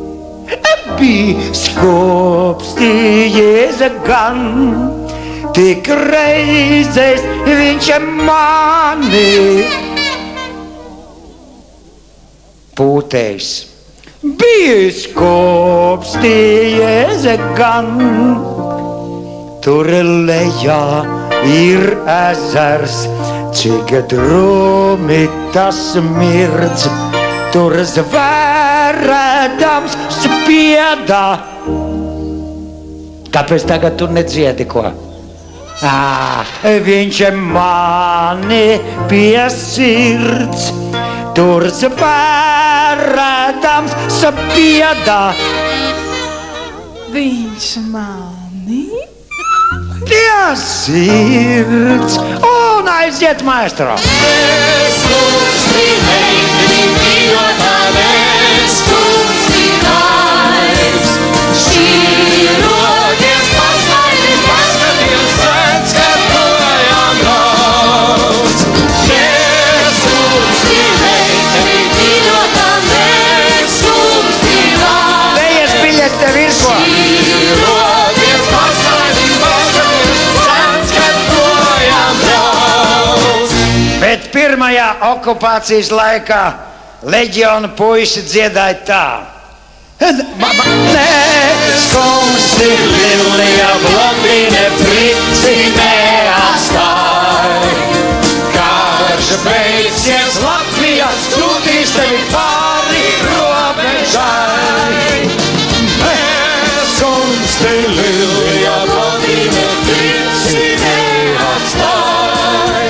bīskops Jēze gan, tik reizes viņš mani. Pūtējs, bīskops Jēze gan, tur lejā ir ezers, cik drūmi tas mirdz, tur zvērēdams spiedā. Kāpēc tagad tu nedziedi ko? Viņš mani pie sirds, tur zvērēdams spiedā. Viņš mani pie sirds un aiziet, maestro. Lejas biļets tev ir ko? Bet pirmajā okupācijas laikā leģiona puiši dziedāja tā. Neskumsti lilija blondīne prici neatstāj. Karš beigsies, Latvija sūtīs tevi pāri robežai. Neskumsti lilija blondīne prici neatstāj.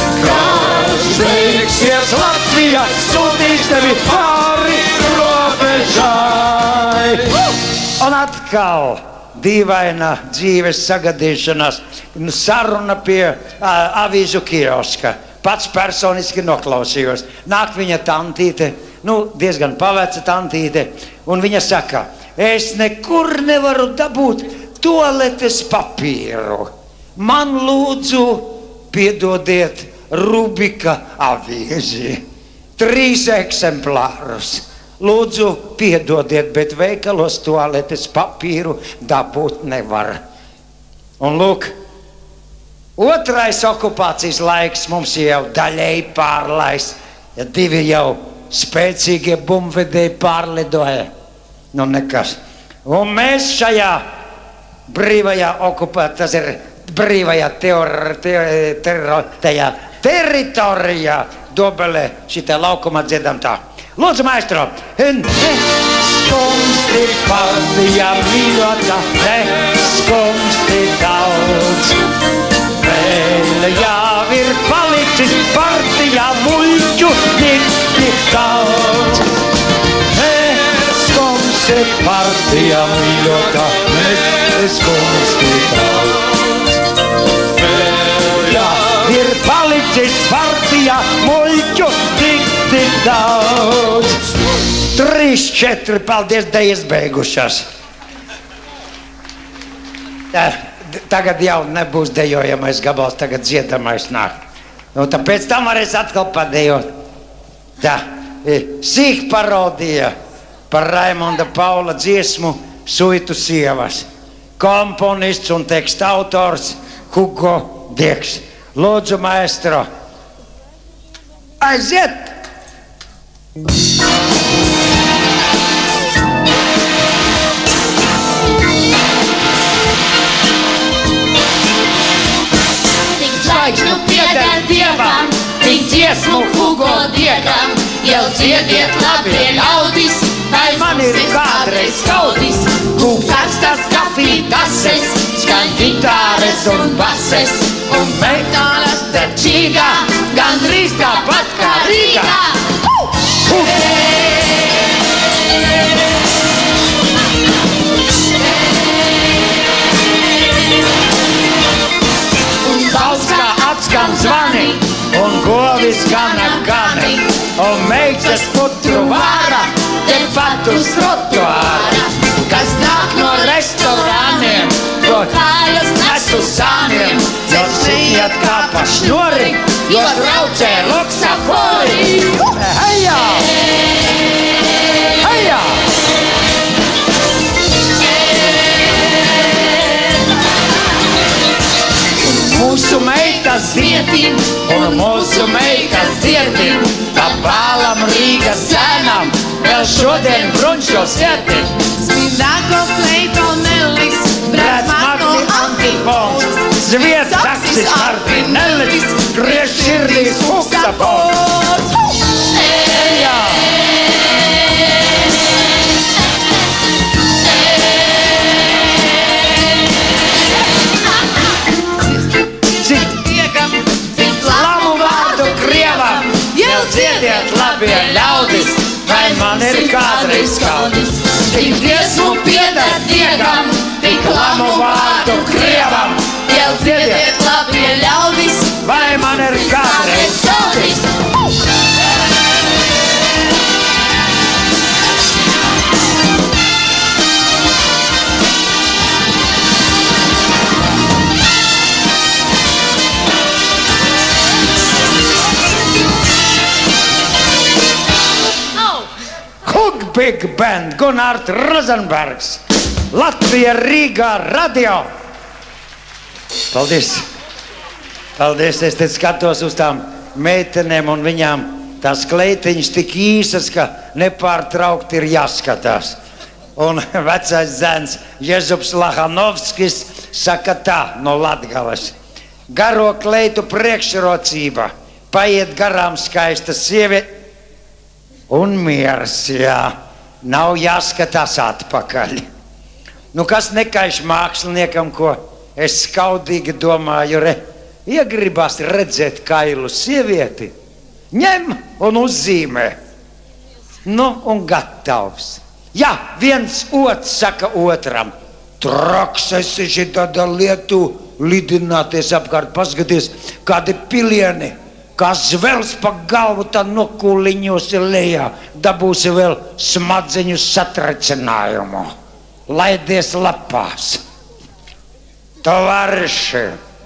Beigsies Latvija, sūtīs tevi pāri robežai. Un atkal dīvaina dzīves sagadīšanās, saruna pie avīžu kioska. Pats personiski noklausījos. Nāk viņa tantīte, diezgan paveca tantīte, un viņa saka, es nekur nevaru dabūt toaletes papīru. Man lūdzu piedodiet Rubika avīzi, 3 eksemplārus. Lūdzu, piedodiet, bet veikalos toaletes papīru dabūt nevar. Un lūk, otrais okupācijas laiks mums jau daļēji pārlaists, ja 2 jau spēcīgie bumbvedēji pārlidoja. Nekas. Un mēs šajā brīvajā tas ir brīvajā teritorijā Dobelē šitā laukumā dziedam tā. Lūdzu, maestro! Neskumsti partija mīļotā, neskumsti daudz. Vēl jau ir palicis partijā muļķu tik daudz. Neskumsti Esiet partija mīļotā, mēs konstitūtāli. Ir palicis partijā muļķu tik daudz. 3, 4, paldies, dejas beigušās. Tagad jau nebūs dejojamais gabals, tagad dziedamais nāk. Nu, tāpēc tam varēs atkal padejot. Tā, sīk parodija par Raimonda Paula dziesmu Suitu sievas. Komponists un teksta autors Hugo Dieks. Lūdzu, maestro. Aiziet! Tik zvaigžņu pieder Dievam, tik dziesmu Hugo Diegam. Jau dziediet labie ļaudis, vai man ir kādreiz skaudis. Karstas kafītases, skan gitāres un bases. Un metālas tačīgā, gandrīz tāpat kā Rīgā. Un daudz kā atskan zvani, Un govis gana gani, un meitas putru vāra, tepat uz trotuāra. kas nāk no restorāniem, ko Kājas nes uz sāniem, jo ciet kā pa šnori, jo braucē luksafori. Hejā! Hejā! Mūsu meitas dziedim, un mūsu meitas dziedim, pa bālam Rīgas sēnām, vēl šodien brunčos ietim. Spīdāko Kleitonellis, brāts Marko Antifons, Zviet taksis Martinellis, griež širdīs Huksafons. Hejā! Labu vārdu Krievam, jau dziediet labie ļaudis, vai man ir kādreiz skaudis. Tik dziesmu pieder Diegam, tik lamu vārdu Krievam. Jau dziediet labie ļaudis, Vai man ir kādreiz skaudis. Hug Big Band, Gunārs Rozenbergs, Latvija Rīgā radio. Paldies! Paldies, es te skatos uz tām meitenēm un viņām tās kleitiņas tik īsas, ka nepārtraukti ir jāskatās. Un vecais zēns Jezups Lahanovskis saka tā no Latgales. Garo kleitu priekšrocība, paiet garām skaista sieviete. Un miers, jā, nav jāskatās atpakaļ. Nu, kas nekaiš māksliniekam, ko es skaudīgi domāju, iegribās redzēt kailu sievieti, ņem un uzzīmē. Nu, un gatavs. Jā, viens otrs saka otram, traks esi šitāda lietu lidināties apkārt, paskaties, kādi pilieni. Kā zvels pa galvu, tā nokūliņos ir lejā, dabūsi vēl smadzeņu satricinājumu. Laidies lapās. Товарищи,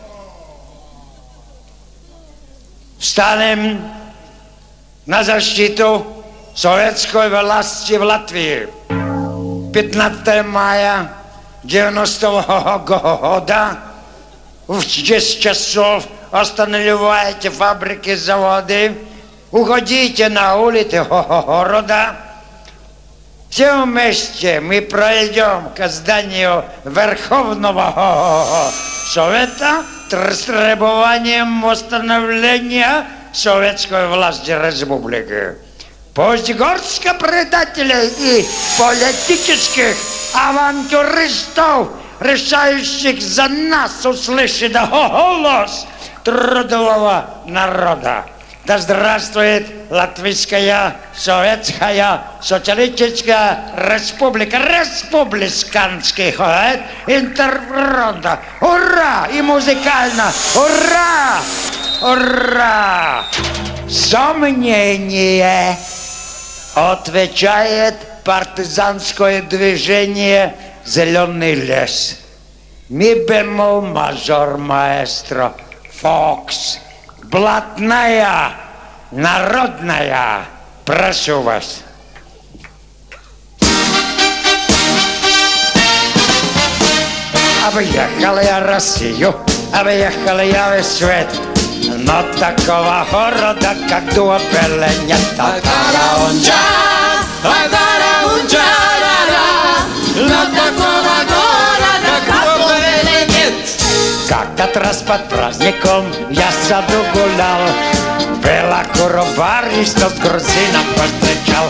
встанем на защиту советской власти в Латвии. 15 мая 90-го года в 10 часов останавливайте фабрики, заводы, уходите на улицы города. Все вместе мы пройдем к зданию Верховного Совета с требованием восстановления советской власти республики. Пусть горстка предателей и политических авантюристов, решающих за нас, услышит голос трудового народа. Да здравствует Латвийская Советская Социалистическая Республика, республиканский ход интерфронта. Ура! И музыкально. Ура! Ура! Сомнение отвечает партизанское движение «Зеленый лес». Ми бемол мажор маэстро Фокс. Блатная, народная. Прошу вас. Объехал я Россию, объехал я весь свет, но такого города, как Дуабеле, нет. Но такого города, как Дуабеле, нет. Как-то раз под праздником я в саду гулял, белокурый барин, что с грузином повстречал.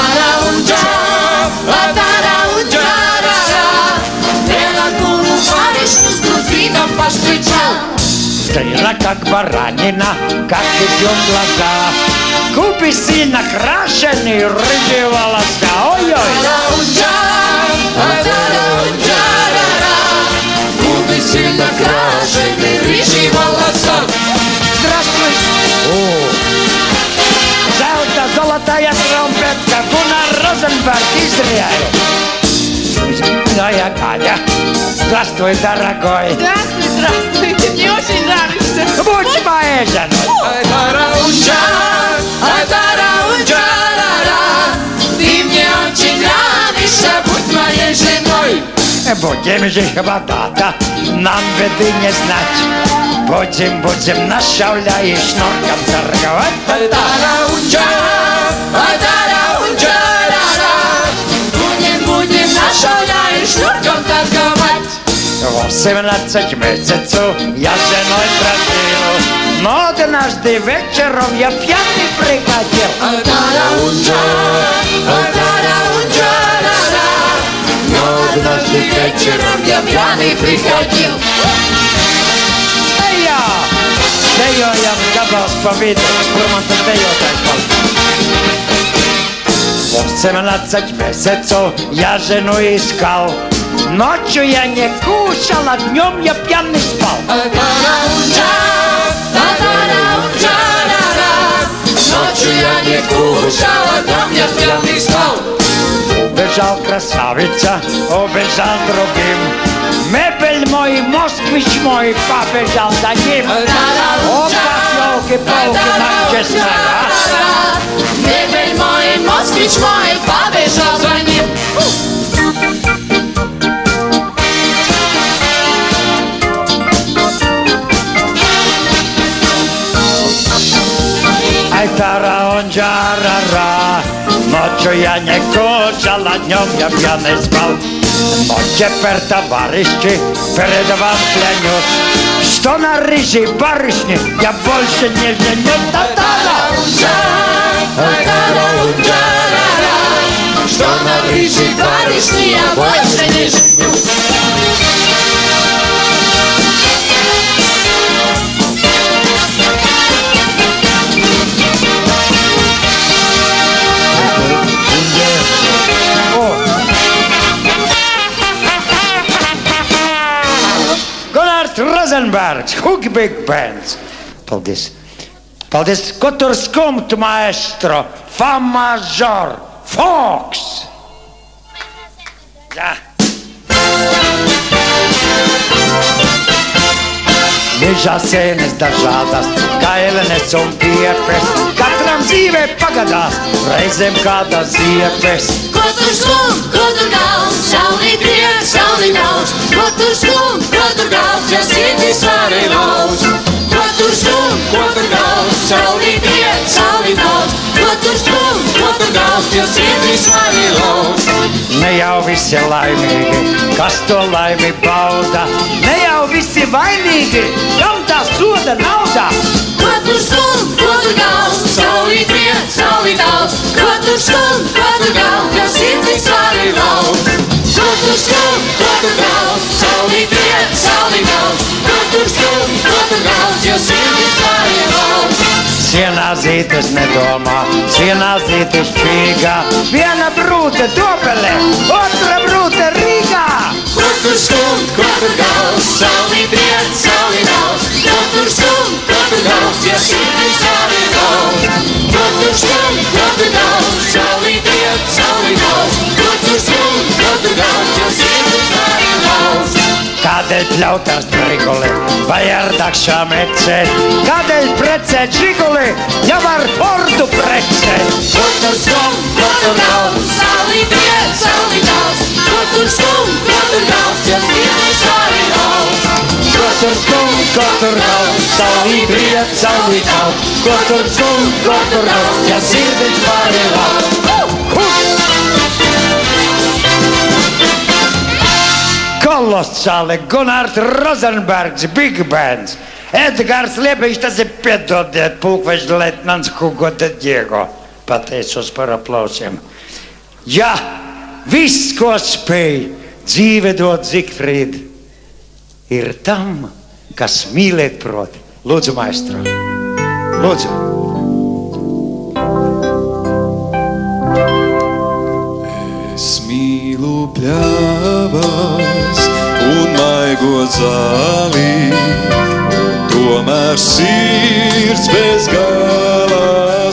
Белокурый барин, что с грузином повстречал. Стрела как баранина, как идем глаза, губы сильно крашеные, рыжие волоса. Ой-ой! Губы сильно крашеные, рыжие волоса. Здравствуй! Золото, золотая тромпетка, Гуннар Розенберг, Израиль. Моя Ганя. Здравствуй, дорогой. Здравствуй, здравствуйте. Мне очень нравишься. Будь моей женой. Ты мне очень нравишься, будь моей женой. Будем жить когда-то, нам беды не знать. Будем на шавля и шнурком торговать. Будем на шавля и шнурком торговать. 18 месяцев я с женой прожил, но однажды вечером я пьяный приходил. Но однажды вечером я пьяный приходил. Теjo ja gabal spowiedać, promotor tejo tak. 18 месяцев я жену искал, ночью я не кушал, а днем я пьяный спал. Ночью я не кушал, а днем я пьяный спал. Убежал красавица, убежал другим. Мебель мой, москвич мой, побежал за ним. Опа, елки-палки, нам честная. Мебель мой, москвич мой, побежал за ним. Ай, тара-он-джара-ра. Ночью я не кушал, а днем я пьяный спал. Но теперь, товарищи, перед вам клянусь, что на рыжей барышне я больше не женюсь. Что на рыжей барышне я больше не женюсь. Rosenberg, Hook Big Bands. Paldies. Paldies. Ko tur skumt, maestro? Fa major. Fox. Jā. Mežā sēnes dažādas, gailenes un piepes. Katram dzīvē pagadās, reizēm kāda ziepes. Ko tur skum, ko tur gals, saulīt riek, saulīt aus. Ko tur skum, ko tur gals, ja sirdis arī lauz. Ko tur skum, ko tur gals, saulīt riek, saulīt aus. Ko tur skum, ko tur gals, ja sirdis arī lauz. Ne jau visi laimīgi, kas to laimi bauda. Ne jau visi vainīgi, kam tā soda naudā. Ko tur skum, ko tur gals, saulīt riek, saulīt aus. Ko tur skum, ko tur gals, ja sirdis arī lauz. Ko tur skum, ko tur gals, saulīt riek, saulīt aus. Ko tur skum, ko tur gals, ja sirdis arī lauz. Vienāzītes nedomā, vienāzītes čīgā, viena brūte dobele, otra brūte Rīgā. Kur tur stund, kur tur gals, saulīt riet, saulīt gals. Kur tur stund, kur tur gals, ja sirdis arī gals. Kur tur stund, kur tur gals, saulīt riet, saulīt gals. Kur tur stund, kur tur gals, ja sirdis arī gals. Kādēļ pļautās briguli, vai ar dakšām ecēt? Kādēļ precēt žiguli, ja var Fordu precēt? Kur tur stund, kur tur gals, saulīt riet, saulīt gals. Kur tur stund, kur tur gals, ja sirdis arī gals. Kur tur stund, kur tur gals, saulīt riet, saulīt gals. Kur tur stund, kur tur gals, ja sirdis arī gals. Kolosāli Gunārs Rozenbergs, Big Bands, Edgars Liepiņš, tas ir piedodiet, pulkveža leitnants Hugo de Diego. Pateicos par aplausiem. Ja viss, ko spēj dzīve dot Zigfrīd, ir tam, kas mīlēt prot. Lūdzu, maestro. Lūdzu. Es mīlu pļavas un maigo zāli, un tomēr sirds bez gala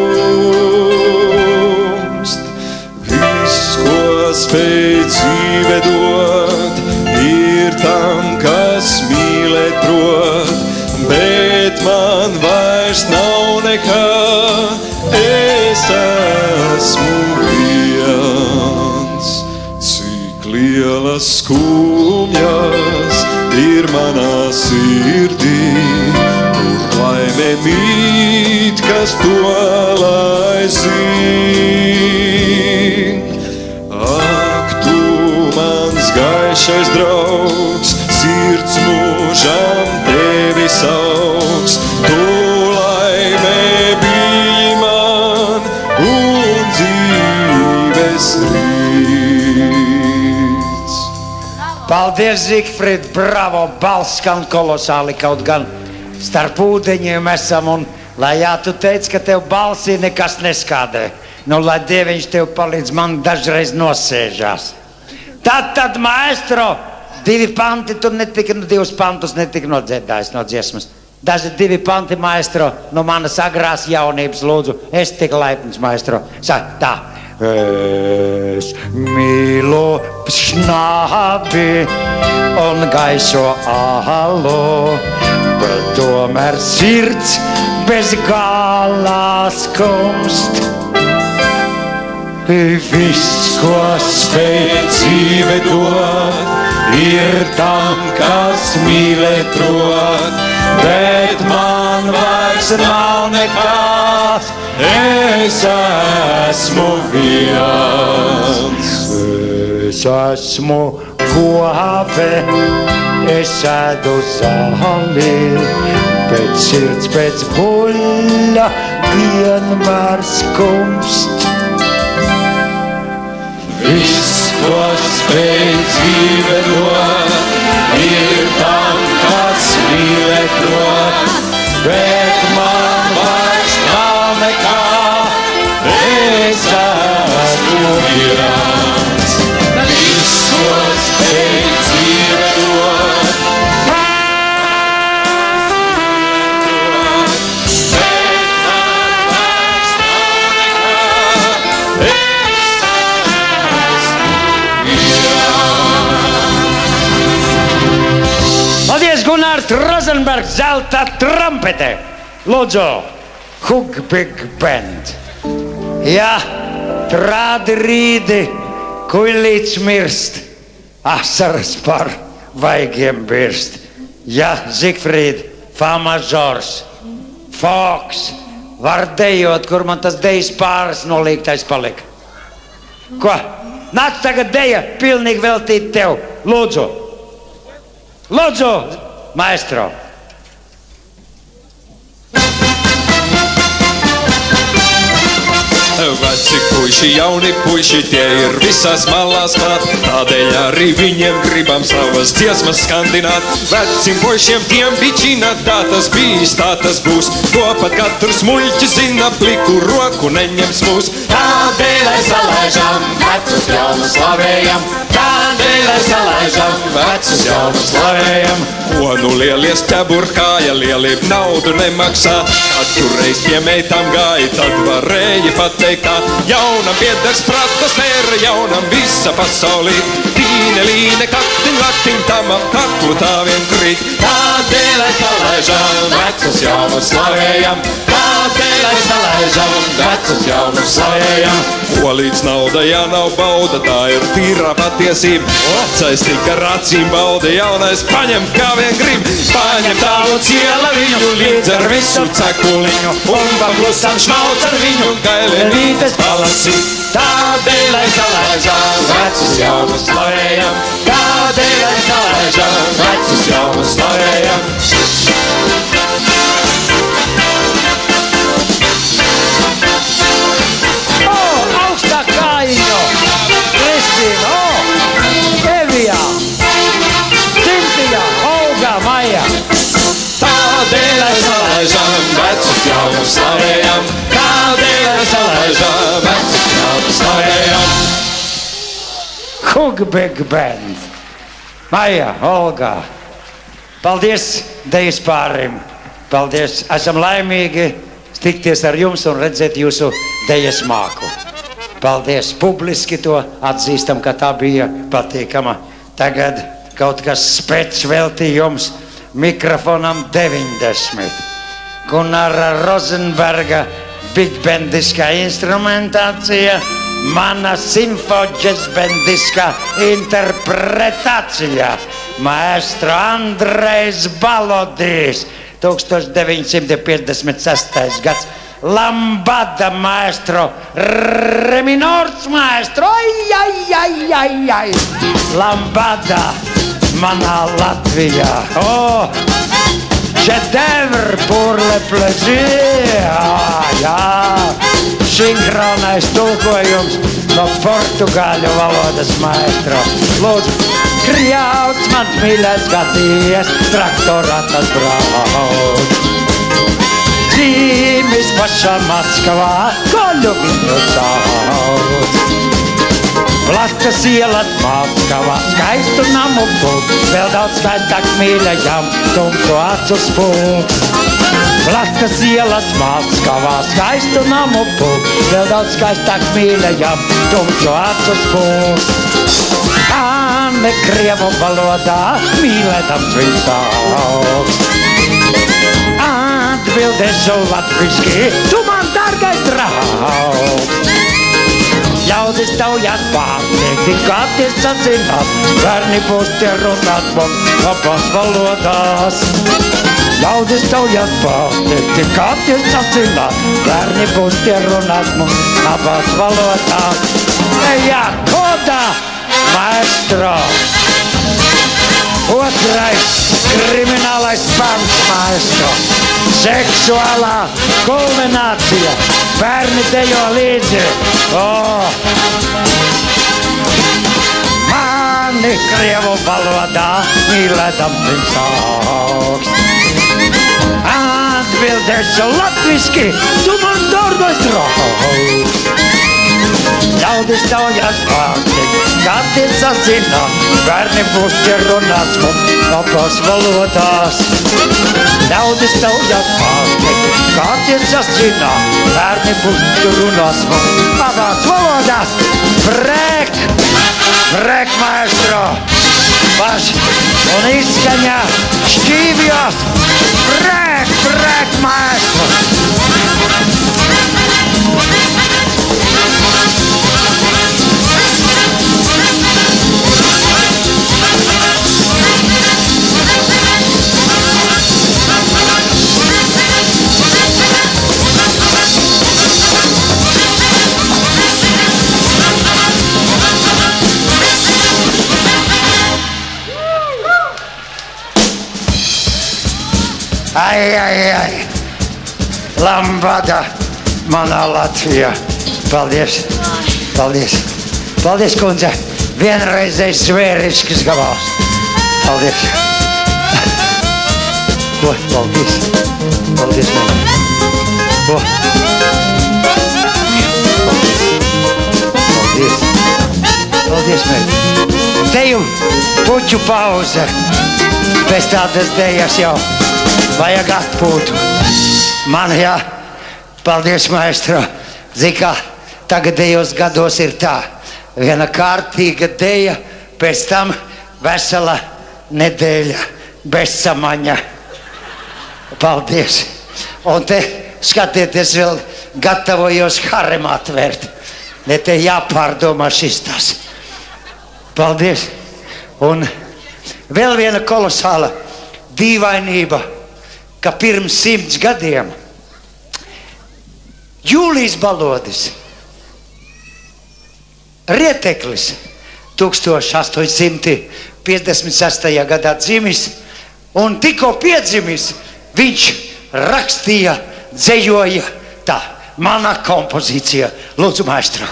skumst. Viss, ko spēj dzīve dot, ir tam, kas mīlēt prot, bet man vairs nav nekā, es esmu viens. Cik lielas skumjas ir manā sirdī, kur laime mīt, kas to lai zin. Ak, tu mans gaišais draugs, sirds mūžam tevi sauks, tu laime biji man un dzīves rīts. Paldies, Zigfrīd, bravo, balss skan kolosāli, kaut gan starp ūdeņiem esam, un lai jā, tu teici, ka tev balsī nekas neskādē. Nu, lai Dieviņš tev palīdz, man dažreiz nosēžās. Tad, maestro, 2 panti, tu netika, 2 pantus netika nodziedājis no dziesmas. Daži 2 panti, maestro, no manas agrās jaunības, lūdzu, es tik laipns, maestro. Saka, tā. Es mīlu šnabi un gaišo alu, bet tomēr sirds bez gala skumst. Viss, ko spēj dzīve dot, ir tam, kas mīlēt prot, bet man vairs nav nekā, es esmu viens. Es esmu gobe, es ēdu zāli, bet sirds pēc buļļa vienmēr skumst. Viss, ko spēj dzīve dot, ir tam, kas mīlēt prot, bet man vairs nav nekā, es esmu viens. Viss, ko spēj dzīve dot, Gunārs Rozenbergs, zelta trompete. Lūdzu, Hug Big Band. Ja, trādi rīdi, kuļīts mirst, asaras par vaigiem birst. Ja, Zigfrīd, fa mažors, Foks, var dejot, kur man tas dejas pāris nolīgtais palika. Ko? Nāc tagad deja, pilnīgi veltīt tev. Lūdzu. Lūdzu, maestro. Veci puiši, jauni puiši, tie ir visās malās klāt. Tādēļ arī viņiem gribam savas dziesmas skandināt. Vecim puišiem tiem bičināt, tā tas bijis, tā tas būs. To pat katrs muļķis zina, pliku roku neņems mūs. Tādēļ salaižam, vecus jaunus slavējam. Tādēļ salaižam, vecus jaunus slavējam. O, nu lielie steburkāja, lielība naudu nemaksā. Katru reiz pie meitām gāja, tad varēja pateikt tā. Jaunam piedars stratosfēra, jaunam visa pasaulī. Līne, līne, kaktiņ, laktiņ, tam ap kaklu tā vien krīt. Tādēļ salaižam, vecus jaunus slavējam. Tādēļ salaižam, vecus jaunus slavējam. Ko līdz nauda, ja nav bauda, tā ir tīrā patiesība. Vecais tik ar acīm bauda, jaunais paņem kā vien grib. Paņem tālu ciela viņu, līdz ar visu cekuliņu. Un paklusam šmauc ar viņu, kailēnītes palasīt. Tādēļ salaižam, vecus jaunus slavējam. Tādēļ salaižam, vecus jaunus slavējam. Augstā kājiņo! Kristīna, Evijā! Cintijā, Olgā, Maijā! Tādēļ salaižam, vecus jaunus slavējam. Tādēļ salaižam, vecus jaunus slavējam. Hug Big Band! Maijā, Olgā! Paldies Dejas pārim! Paldies! Esam laimīgi tikties ar jums un redzēt jūsu dejas māku. Paldies! Publiski to atzīstam, ka tā bija patīkama. Tagad kaut kas spēc veltījums mikrofonam 90. Gunara Rozenberga big bandiskā instrumentācija, mana simfodžesbendiskā interpretācija. Maestro Andrejs Balodijs, 1956. gads. Lambada maestro, re minors maestro, ai. Lambada, manā Latvijā. Oh, šedevr pour le plaisir. Jā, sinhronais tulkojums no portugāļu valodas maestro. Lūdzu, Kriauts man mīļais skaties, traktorā tas brauc. Dzīmis pašā Maskavā, koļu viņu sauc. Plašas ielas Maskavā, skaistu namu pulks, vēl daudz skaistāk mīļajām, tumšu acu spulks. Plašas ielas Maskavā, skaistu namu pulks, vēl daudz skaistāk mīļajām, tumšu acu spulks. Āne krievu valodā, mīlētams viņš sauks. Atbildēšu latviski, tu man dārgais draugs. Ļaudis taujās pārtiekti, kā tie sazināt, bērni būs tie runāt mums abās valodās. Ļaudis taujās pārtiekti, kā tie sazināt, bērni būs tie runāt mums abās valodās. Ejā, kodā, maestro! Otrais kriminālais pants, maestro. Seksuālā kulminācija. Bērni dejo līdzi. Oh. Mani krievu valodā mīlētam viņš sauks. Atbildēšu latviski, tu man dārgais draugs. Ļaudis taujās pārtikt, kā tie sazina, bērni būs tie runāts mums abās valodās. Ļaudis taujās pārtikt, kā tie sazina, bērni būs tie runāts mums abās valodās. Brek, brek, maestro, paš un izskaņā šķīvjos. Brek, brek, maestro. Ai, Lambada, manā Latvijā. Paldies. Paldies. Paldies, kundze. Vienreizējs zvērisks gabals. Paldies. Ko? Paldies. Paldies, man. Ko? Paldies. Paldies, man. Teju puķu pauze. Pēc tādas dejas jau vajag atpūtu. Man, jā. Paldies, maestro. Zikā, tagadējos gados ir tā. Viena kārtīga deja, pēc tam vesela nedēļa bez samaņa. Paldies. Un te skatieties, vēl gatavojos haremu atvērt. Ne te jāpārdomā šis tas. Paldies. Un vēl viena kolosāla dīvainība, ka pirms 100 gadiem Jūlijs Balodis, Rieteklis, 1856. gadā dzimis un tikko piedzimis, viņš rakstīja, dzejoja tā, mana kompozīcija. Lūdzu, maestro.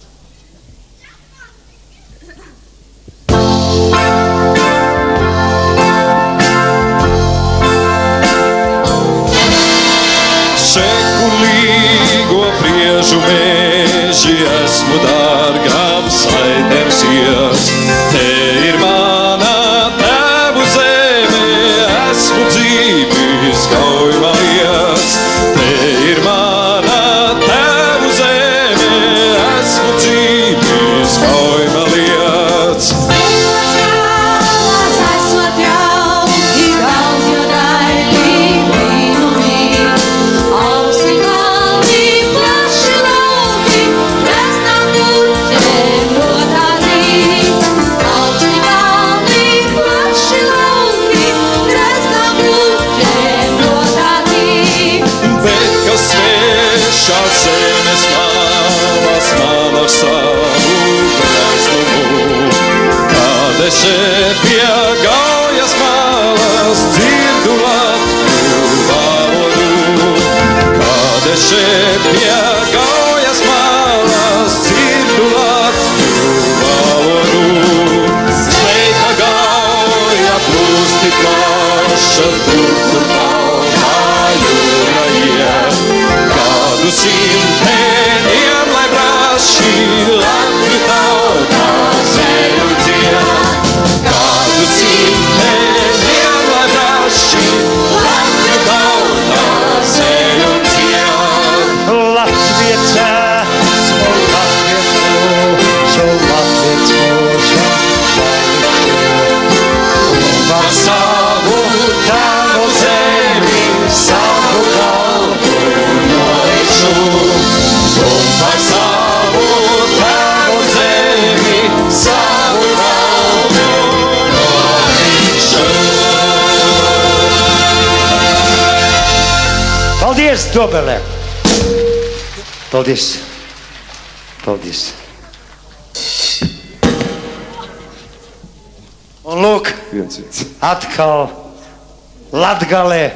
Priežu mēži esmu dārgām saitēm sies. Te ir mana tēvu zeme, esmu dzīvis kaujumā lietas. Te ir mana tēvu zeme, esmu dzīvis kaujumā lietas. Pie gaujas malas dzirdu latvu valodu. Kad es pie gaujas malas dzirdu latvu valodu. Sveika gauja plūsti plaša, tur tautā jūra iet. Kādu simteniem, lai braši latvi tautā zeļu dzied. Kādu simteniem, lai braši latvi tautā zeļu dzied. Latviecā, smo latviecku, latviecku, Par savu tavu zemi, savu kalpu nolikšu. Un par savu tavu zemi, savu kalpu nolikšu. Paldies, Dobelē! Paldies! Paldies! Un lūk, atkal Latgalē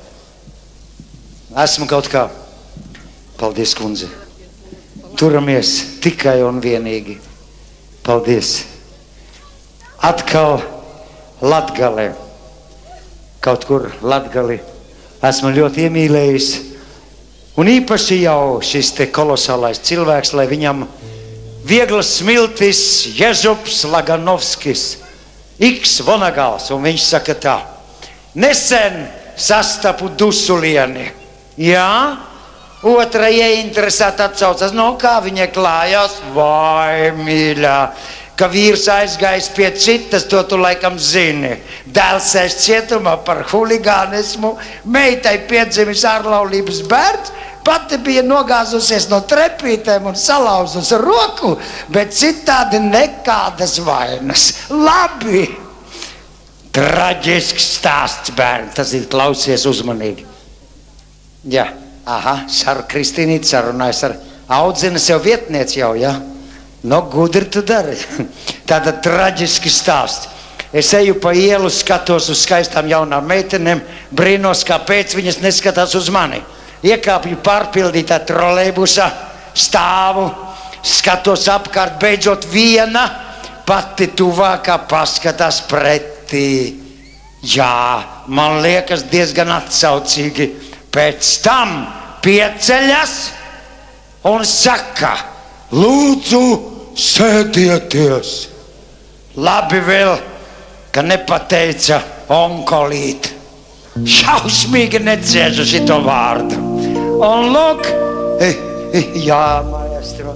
esmu kaut kā. Paldies, kundze! Turamies tikai un vienīgi. Paldies! Atkal Latgalē. Kaut kur Latgali esmu ļoti iemīlējis. Un īpaši jau šis te kolosālais cilvēks, lai viņam vieglas smiltis Ježups Laganovskis, X Vonagals, un viņš saka tā: nesen sastapu Dusulieni. Jā, otra ieinteresēta atsaucas, no kā viņa klājās? Vai, mīļā, ka vīrs aizgājis pie citas, to tu laikam zini. Dēls sēž cietumā par huligānismu, meitai piedzimis ārlaulības bērns, pati bija nogāzusies no trepītēm un salauzus roku, bet citādi nekādas vainas. Labi! Traģisks stāsts, bērni, tas ir, klausies uzmanīgi. Jā, aha, ar Kristīnīti sarunājas ar audzina sev vietnieci jau, jā? No gudri tu dari. Tāda traģiski stāsts. Es eju pa ielu, skatos uz skaistām jaunām meitenēm, brīnos, kāpēc viņas neskatās uz mani. Iekāpju pārpildītā trolejbusā, stāvu, skatos apkārt, beidzot viena pati tuvākā paskatās pretī. Jā, man liekas diezgan atsaucīgi. Pēc tam pieceļas un saka, lūdzu, sēdieties. Labi vēl, ka nepateica onkolīt. Šausmīgi nedziežu šito vārdu. Un lūk, jā, maestro,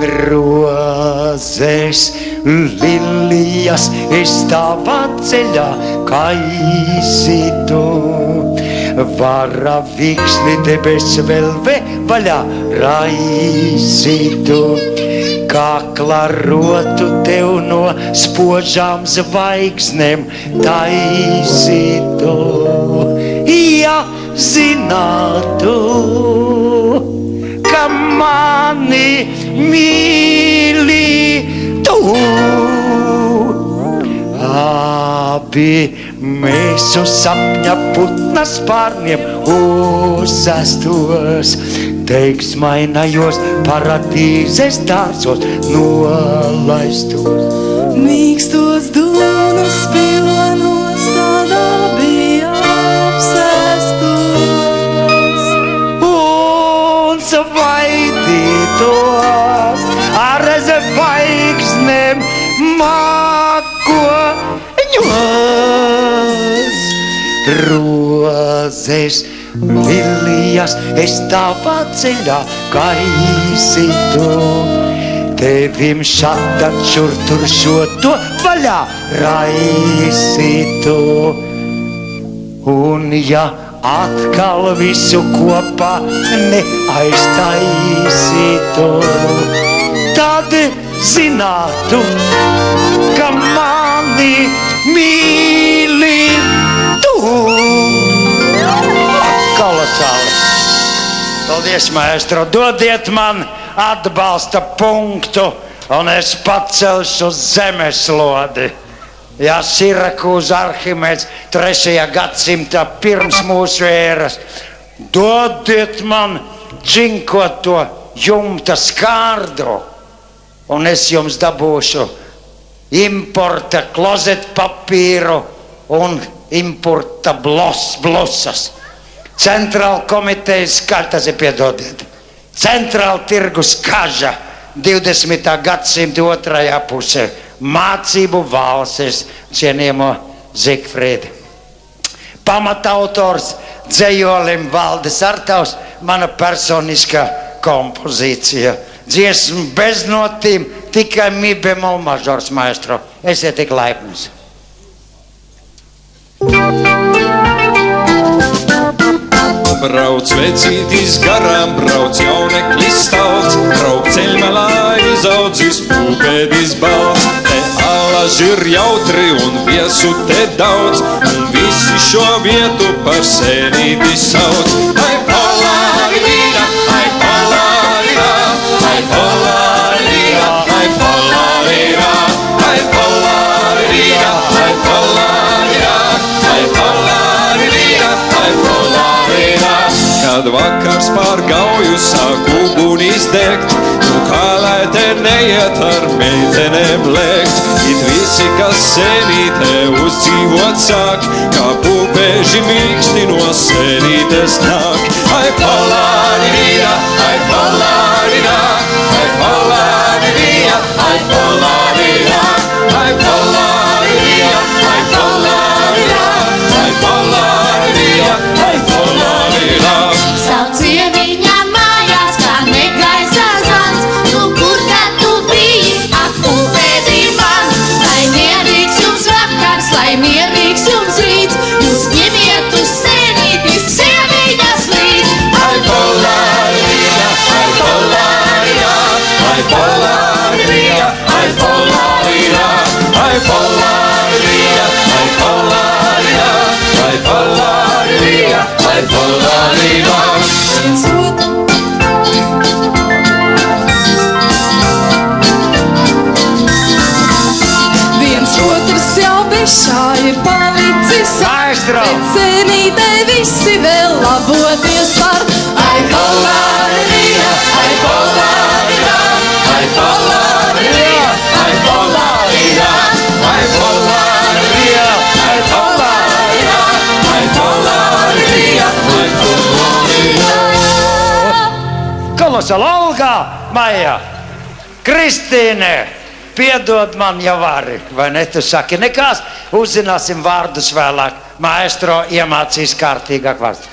rozes, lilijas, es tavā ceļā kaisitu. Vara viksli debes vēl vaļā raisitu. Kakla rotu tev no spožām zvaigznēm taisitu. Ja zinātu, ka mani mīli tu, abi mēs uz sapņa putna spārniem uzsastos, teiksmainajos paradīzes dārzos nolaistos. Mīkstos dūnus pilvenos tādā bija apsēstos. Un svaidītos ar zvaigznēm mākoņos. Rozes, lilijas, es tavā ceļā kaisitu. Tevim šāda šur tur šo to vaļā raisitu. Un ja atkal visu kopā neaiztaisītu, tad zinātu, ka mani mīli tu. Kolosāli. Paldies, maestro. Dodiet man atbalsta punktu, un es pacelšu zemeslodi. Ja Sirakūza Arhimēds 3. gadsimtā pirms mūsu ēras, dodiet man džinkoto jumta skārdu, un es jums dabūšu importa klozetpapīru un importa blosas. Centrāla komitejas kartas, piedodiet. Centrāla tirgus kaža 20. gadsimta 2. pusē. Mācību valstis, cienījamo Zigfrīdi. Pamatautors dzejolim Valdis Artaus, mana personiskā kompozīcija. Dziesma bez notīm, tikai mi bemol mažors, maestro. Esiet tik laipnis. Brauc vecītis garām, brauc jauneklis stalts, brauc ceļmalā izaudzis pūpēdis balts. Te alaži ir jautri un viesu te daudz, un visi šo vietu par senīti sauc. Ai Polārija, ai Polārija, ai Polārija, ai Polārija, ai Polārija, ai Polārija, ai Polārija, ai Polārija. Kad vakars pār gauju sāk ugunis degt, nu kā lai te neiet ar meitenēm lēkt. It visi, kas senītē uzdzīvot sāk, kā pūpēži mīksti no senītes nāk. Ai Polārija, ai Polārija, ai Polārija, ai Polārija, ai Polārija, ai Polārija, ai Polārija, ai Polārija. Saucie viņa mājās, kā negaisa zans, nu kur tad tu biji, ak pūpēdī man. Lai mierīgs jums vakars, lai mierīgs jums rīts, jūs ņemiet uz senīti sieviņas līdz. Ai Polārija, ai Polārija, ai Polārija, ai Polārija, ai Polārija, ai Polārija, ai Polārija, ai Polārija. Viens otrs jau bešā ir palicis, Maestro! bet senītē visi vēl laboties var. Ai Polārija, ai Polārija. Kolosāli, Olga, Maija, Kristīne, piedod man jau vari, vai ne? Tu saki, nekās, uzzināsim vārdus vēlāk. Maestro iemācīs kārtīgāk vārds.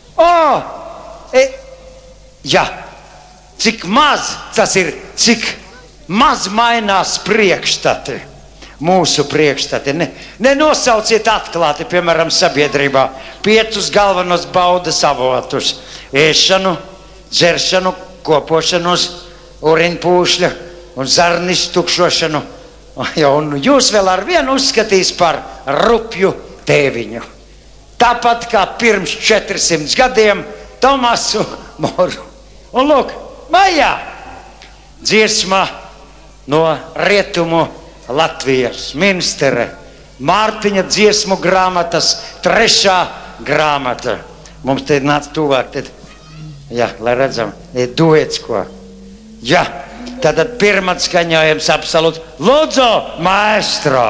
Jā, cik maz tas ir, cik maz mainās priekšstati. Mūsu priekšstati. Nenosauciet atklāti, piemēram, sabiedrībā 5 galvenos baudas avotus. Ēšanu, dzeršanu, kopošanos, uriņpūšļa un zarnis tukšošanu. Un jūs vēl ar vienu uzskatīs par rupju tēviņu. Tāpat kā pirms 400 gadiem Tomasu Moru. Un lūk, Maijā, dziesma no Rietumu Latvijas, Minstere, Mārtiņa dziesmu grāmatas 3. grāmata. Mums te nāc tuvāk, tad, jā, lai redzam, duets ko. Jā, tātad pirmats skaņojums absolūti. Lūdzu, maestro!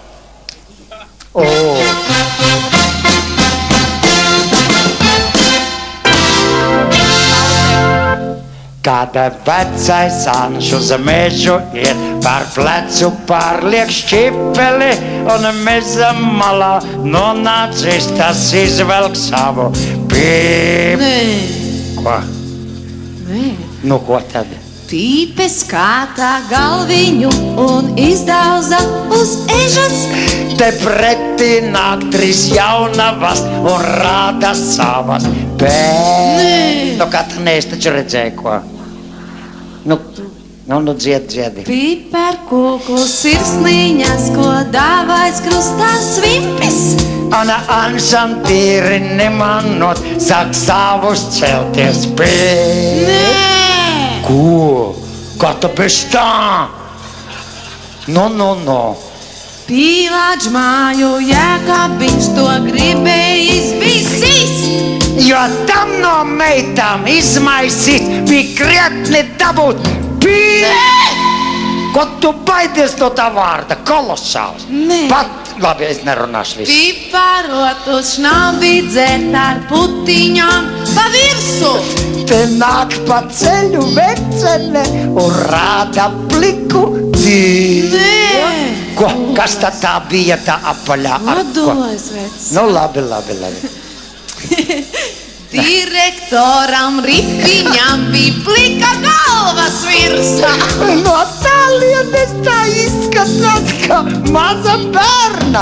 Kāda vecais Anšu za mežu iet, pār plecu pārliek šķipeli, un meza malā nonācis tas izvelk savu pīpi. Nē. Ko? Nē. Nu, ko tad? Pīpes kātā galviņu un izdauza uz ežas. Te pretī nāk 3 jaunavas un rāda savas bēs. Nu, kā tu neesi taču redzēji, ko? Nu, dziedi. Piperkūku sirsniņas, ko dāvājas krustā svimpis. Ana Anšam tīri nemanot, sāk savus celties pēc. Nē! Ko? Kā tu bez tā? Nu. Pīlāģ māju Jēkabiņš to gribējis visist. Jo tam no meitām izmaisīt bija krietni dabūt Ko tu baidies no tā vārda? Kolosāls. Nē. Pat, labi, es nerunāšu visu. Piparotus šnabi dzert ar putiņām pa virsu. Te nāk pa ceļu vecene un rāda pliku tīri. Nē. Ko? Kas tā bija tā apaļā? Kodolais vecs. Nu, labi. Direktoram Ripiņam bija plika galvas virsā. No tālienes tā izskatās, kā maza bērna.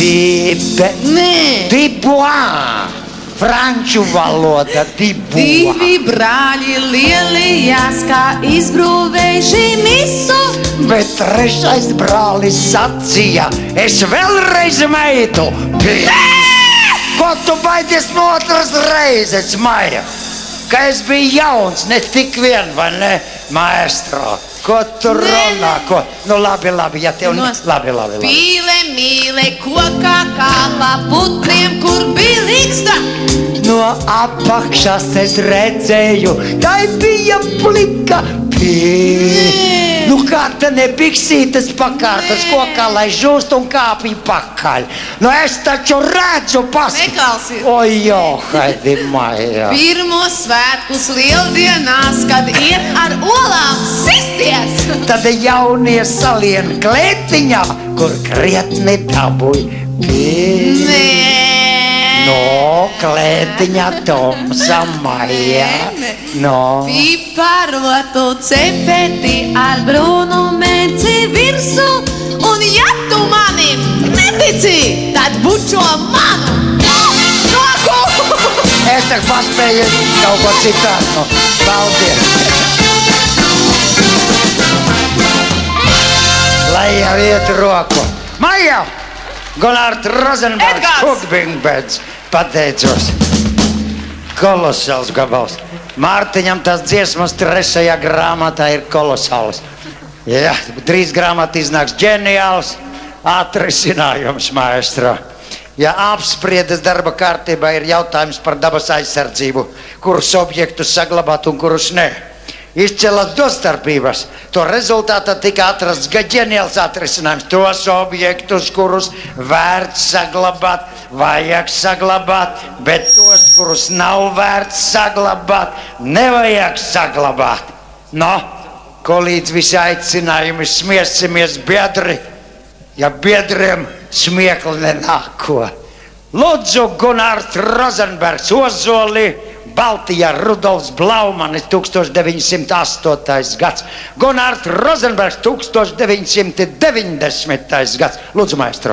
Dibois. Franču valoda dibois. 2 brāļi lielījās, kā izbrūvējuši misu. Bet 3. brālis sacīja, es vēlreiz meitu. Ko tu baidies no otras reizes, Maija? Ka es biju jauns, ne tik vien, vai ne, maestro? Ko tu runā? Ko? Nu, labi, ja tev... Labi. Pīle, mīle, kokā kāpā putniem, kur bija līgsta. No apakšas es redzēju, tā bija plika pīle. Nu, kā te nebiksītes pakārtas kokā, lai žūst un kāpī pakaļ. Nu, es taču redzu Nekalsies. Ojo, haidi, Maija. Pirmo svētkus lieldienās, kad iet ar olām sisties. Tad jaunie salien klētiņā, kur krietni dabūj pīle. Nē. No, klētiņā Tomsa Maija. No. Piparotu cepeti ar brūnu menci virsu. Un ja tu manim netici, tad bučo manu. Noku! Es tak paspēju kaut ko citādu. Paldies. Lai jau iet roku. Maija! Gunārt Rozenbergs, Edgars! Kukbingbeds, pateicos. Kolosāls gabals. Mārtiņam tās dziesmas 3. grāmatā ir kolosāls. Jā, 3 grāmata iznāks ģeniāls atrisinājums, maestro. Ja apspriedes darba kārtībā ir jautājums par dabas aizsardzību, kurus objektus saglabāt un kurus ne. Izcēlās dostarpības. To rezultātā tika atrasts ģeniāls atrisinājums. Tos objektus, kurus vērts saglabāt, vajag saglabāt, bet tos, kurus nav vērts saglabāt, nevajag saglabāt. No, ko līdz visi aicinājumi smiesimies biedri, ja biedriem smiekli nenāko. Lūdzu, Gunārs Rozenbergs, Ozoli, Baltijā, Rudolfs Blaumanis, 1908. gads. Gunārs Rozenbergs, 1990. gads. Lūdzu, maestro.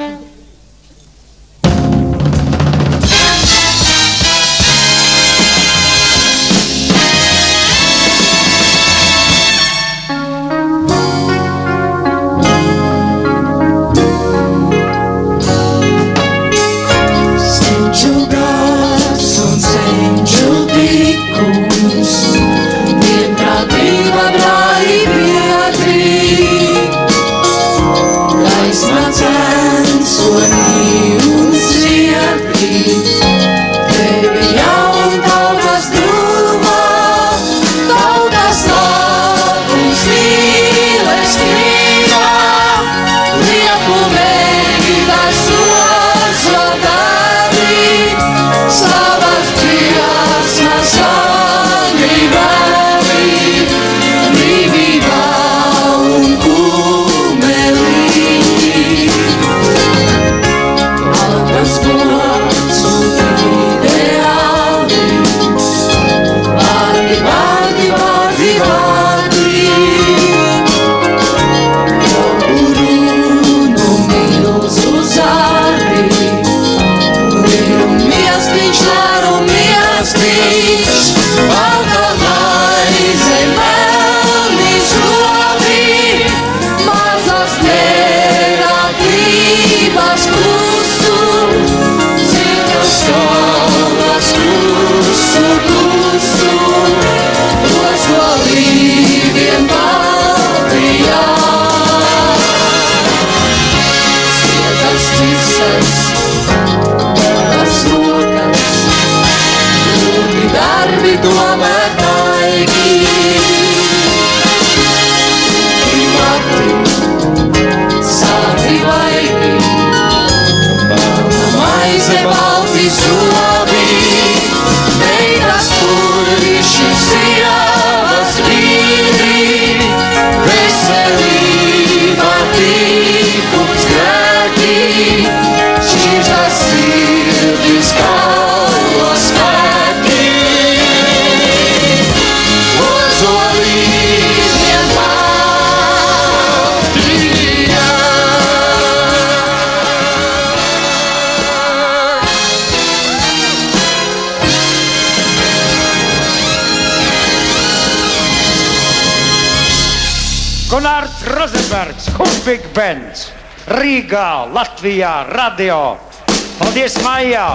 Gunārs Rozenbergs, Big Bands, Rīgā, Latvijā, radio. Paldies Maijā,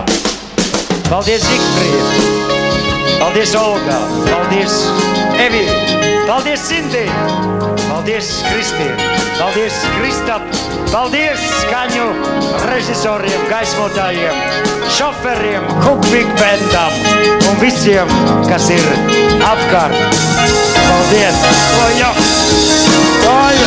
paldies Zigfrīda, paldies Olga, paldies Evija, paldies Sindija, paldies Kristīna, paldies Kristap, paldies skaņu režisoriem, gaismotājiem, šoferiem, Big Bandam un visiem, kas ir apkārt. Paldies! Ojo! Ojo!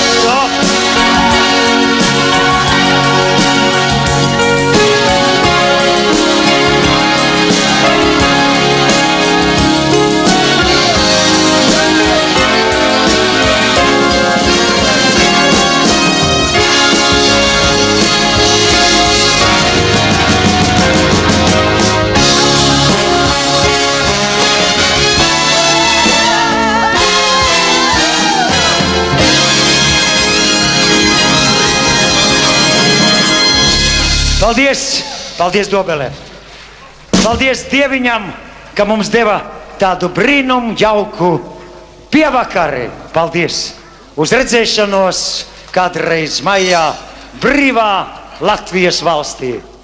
Paldies! Paldies Dobelē! Paldies Dieviņam, ka mums deva tādu brīnumu jauku pievakari. Paldies! Uz redzēšanos kādreiz maijā brīvā Latvijas valstī.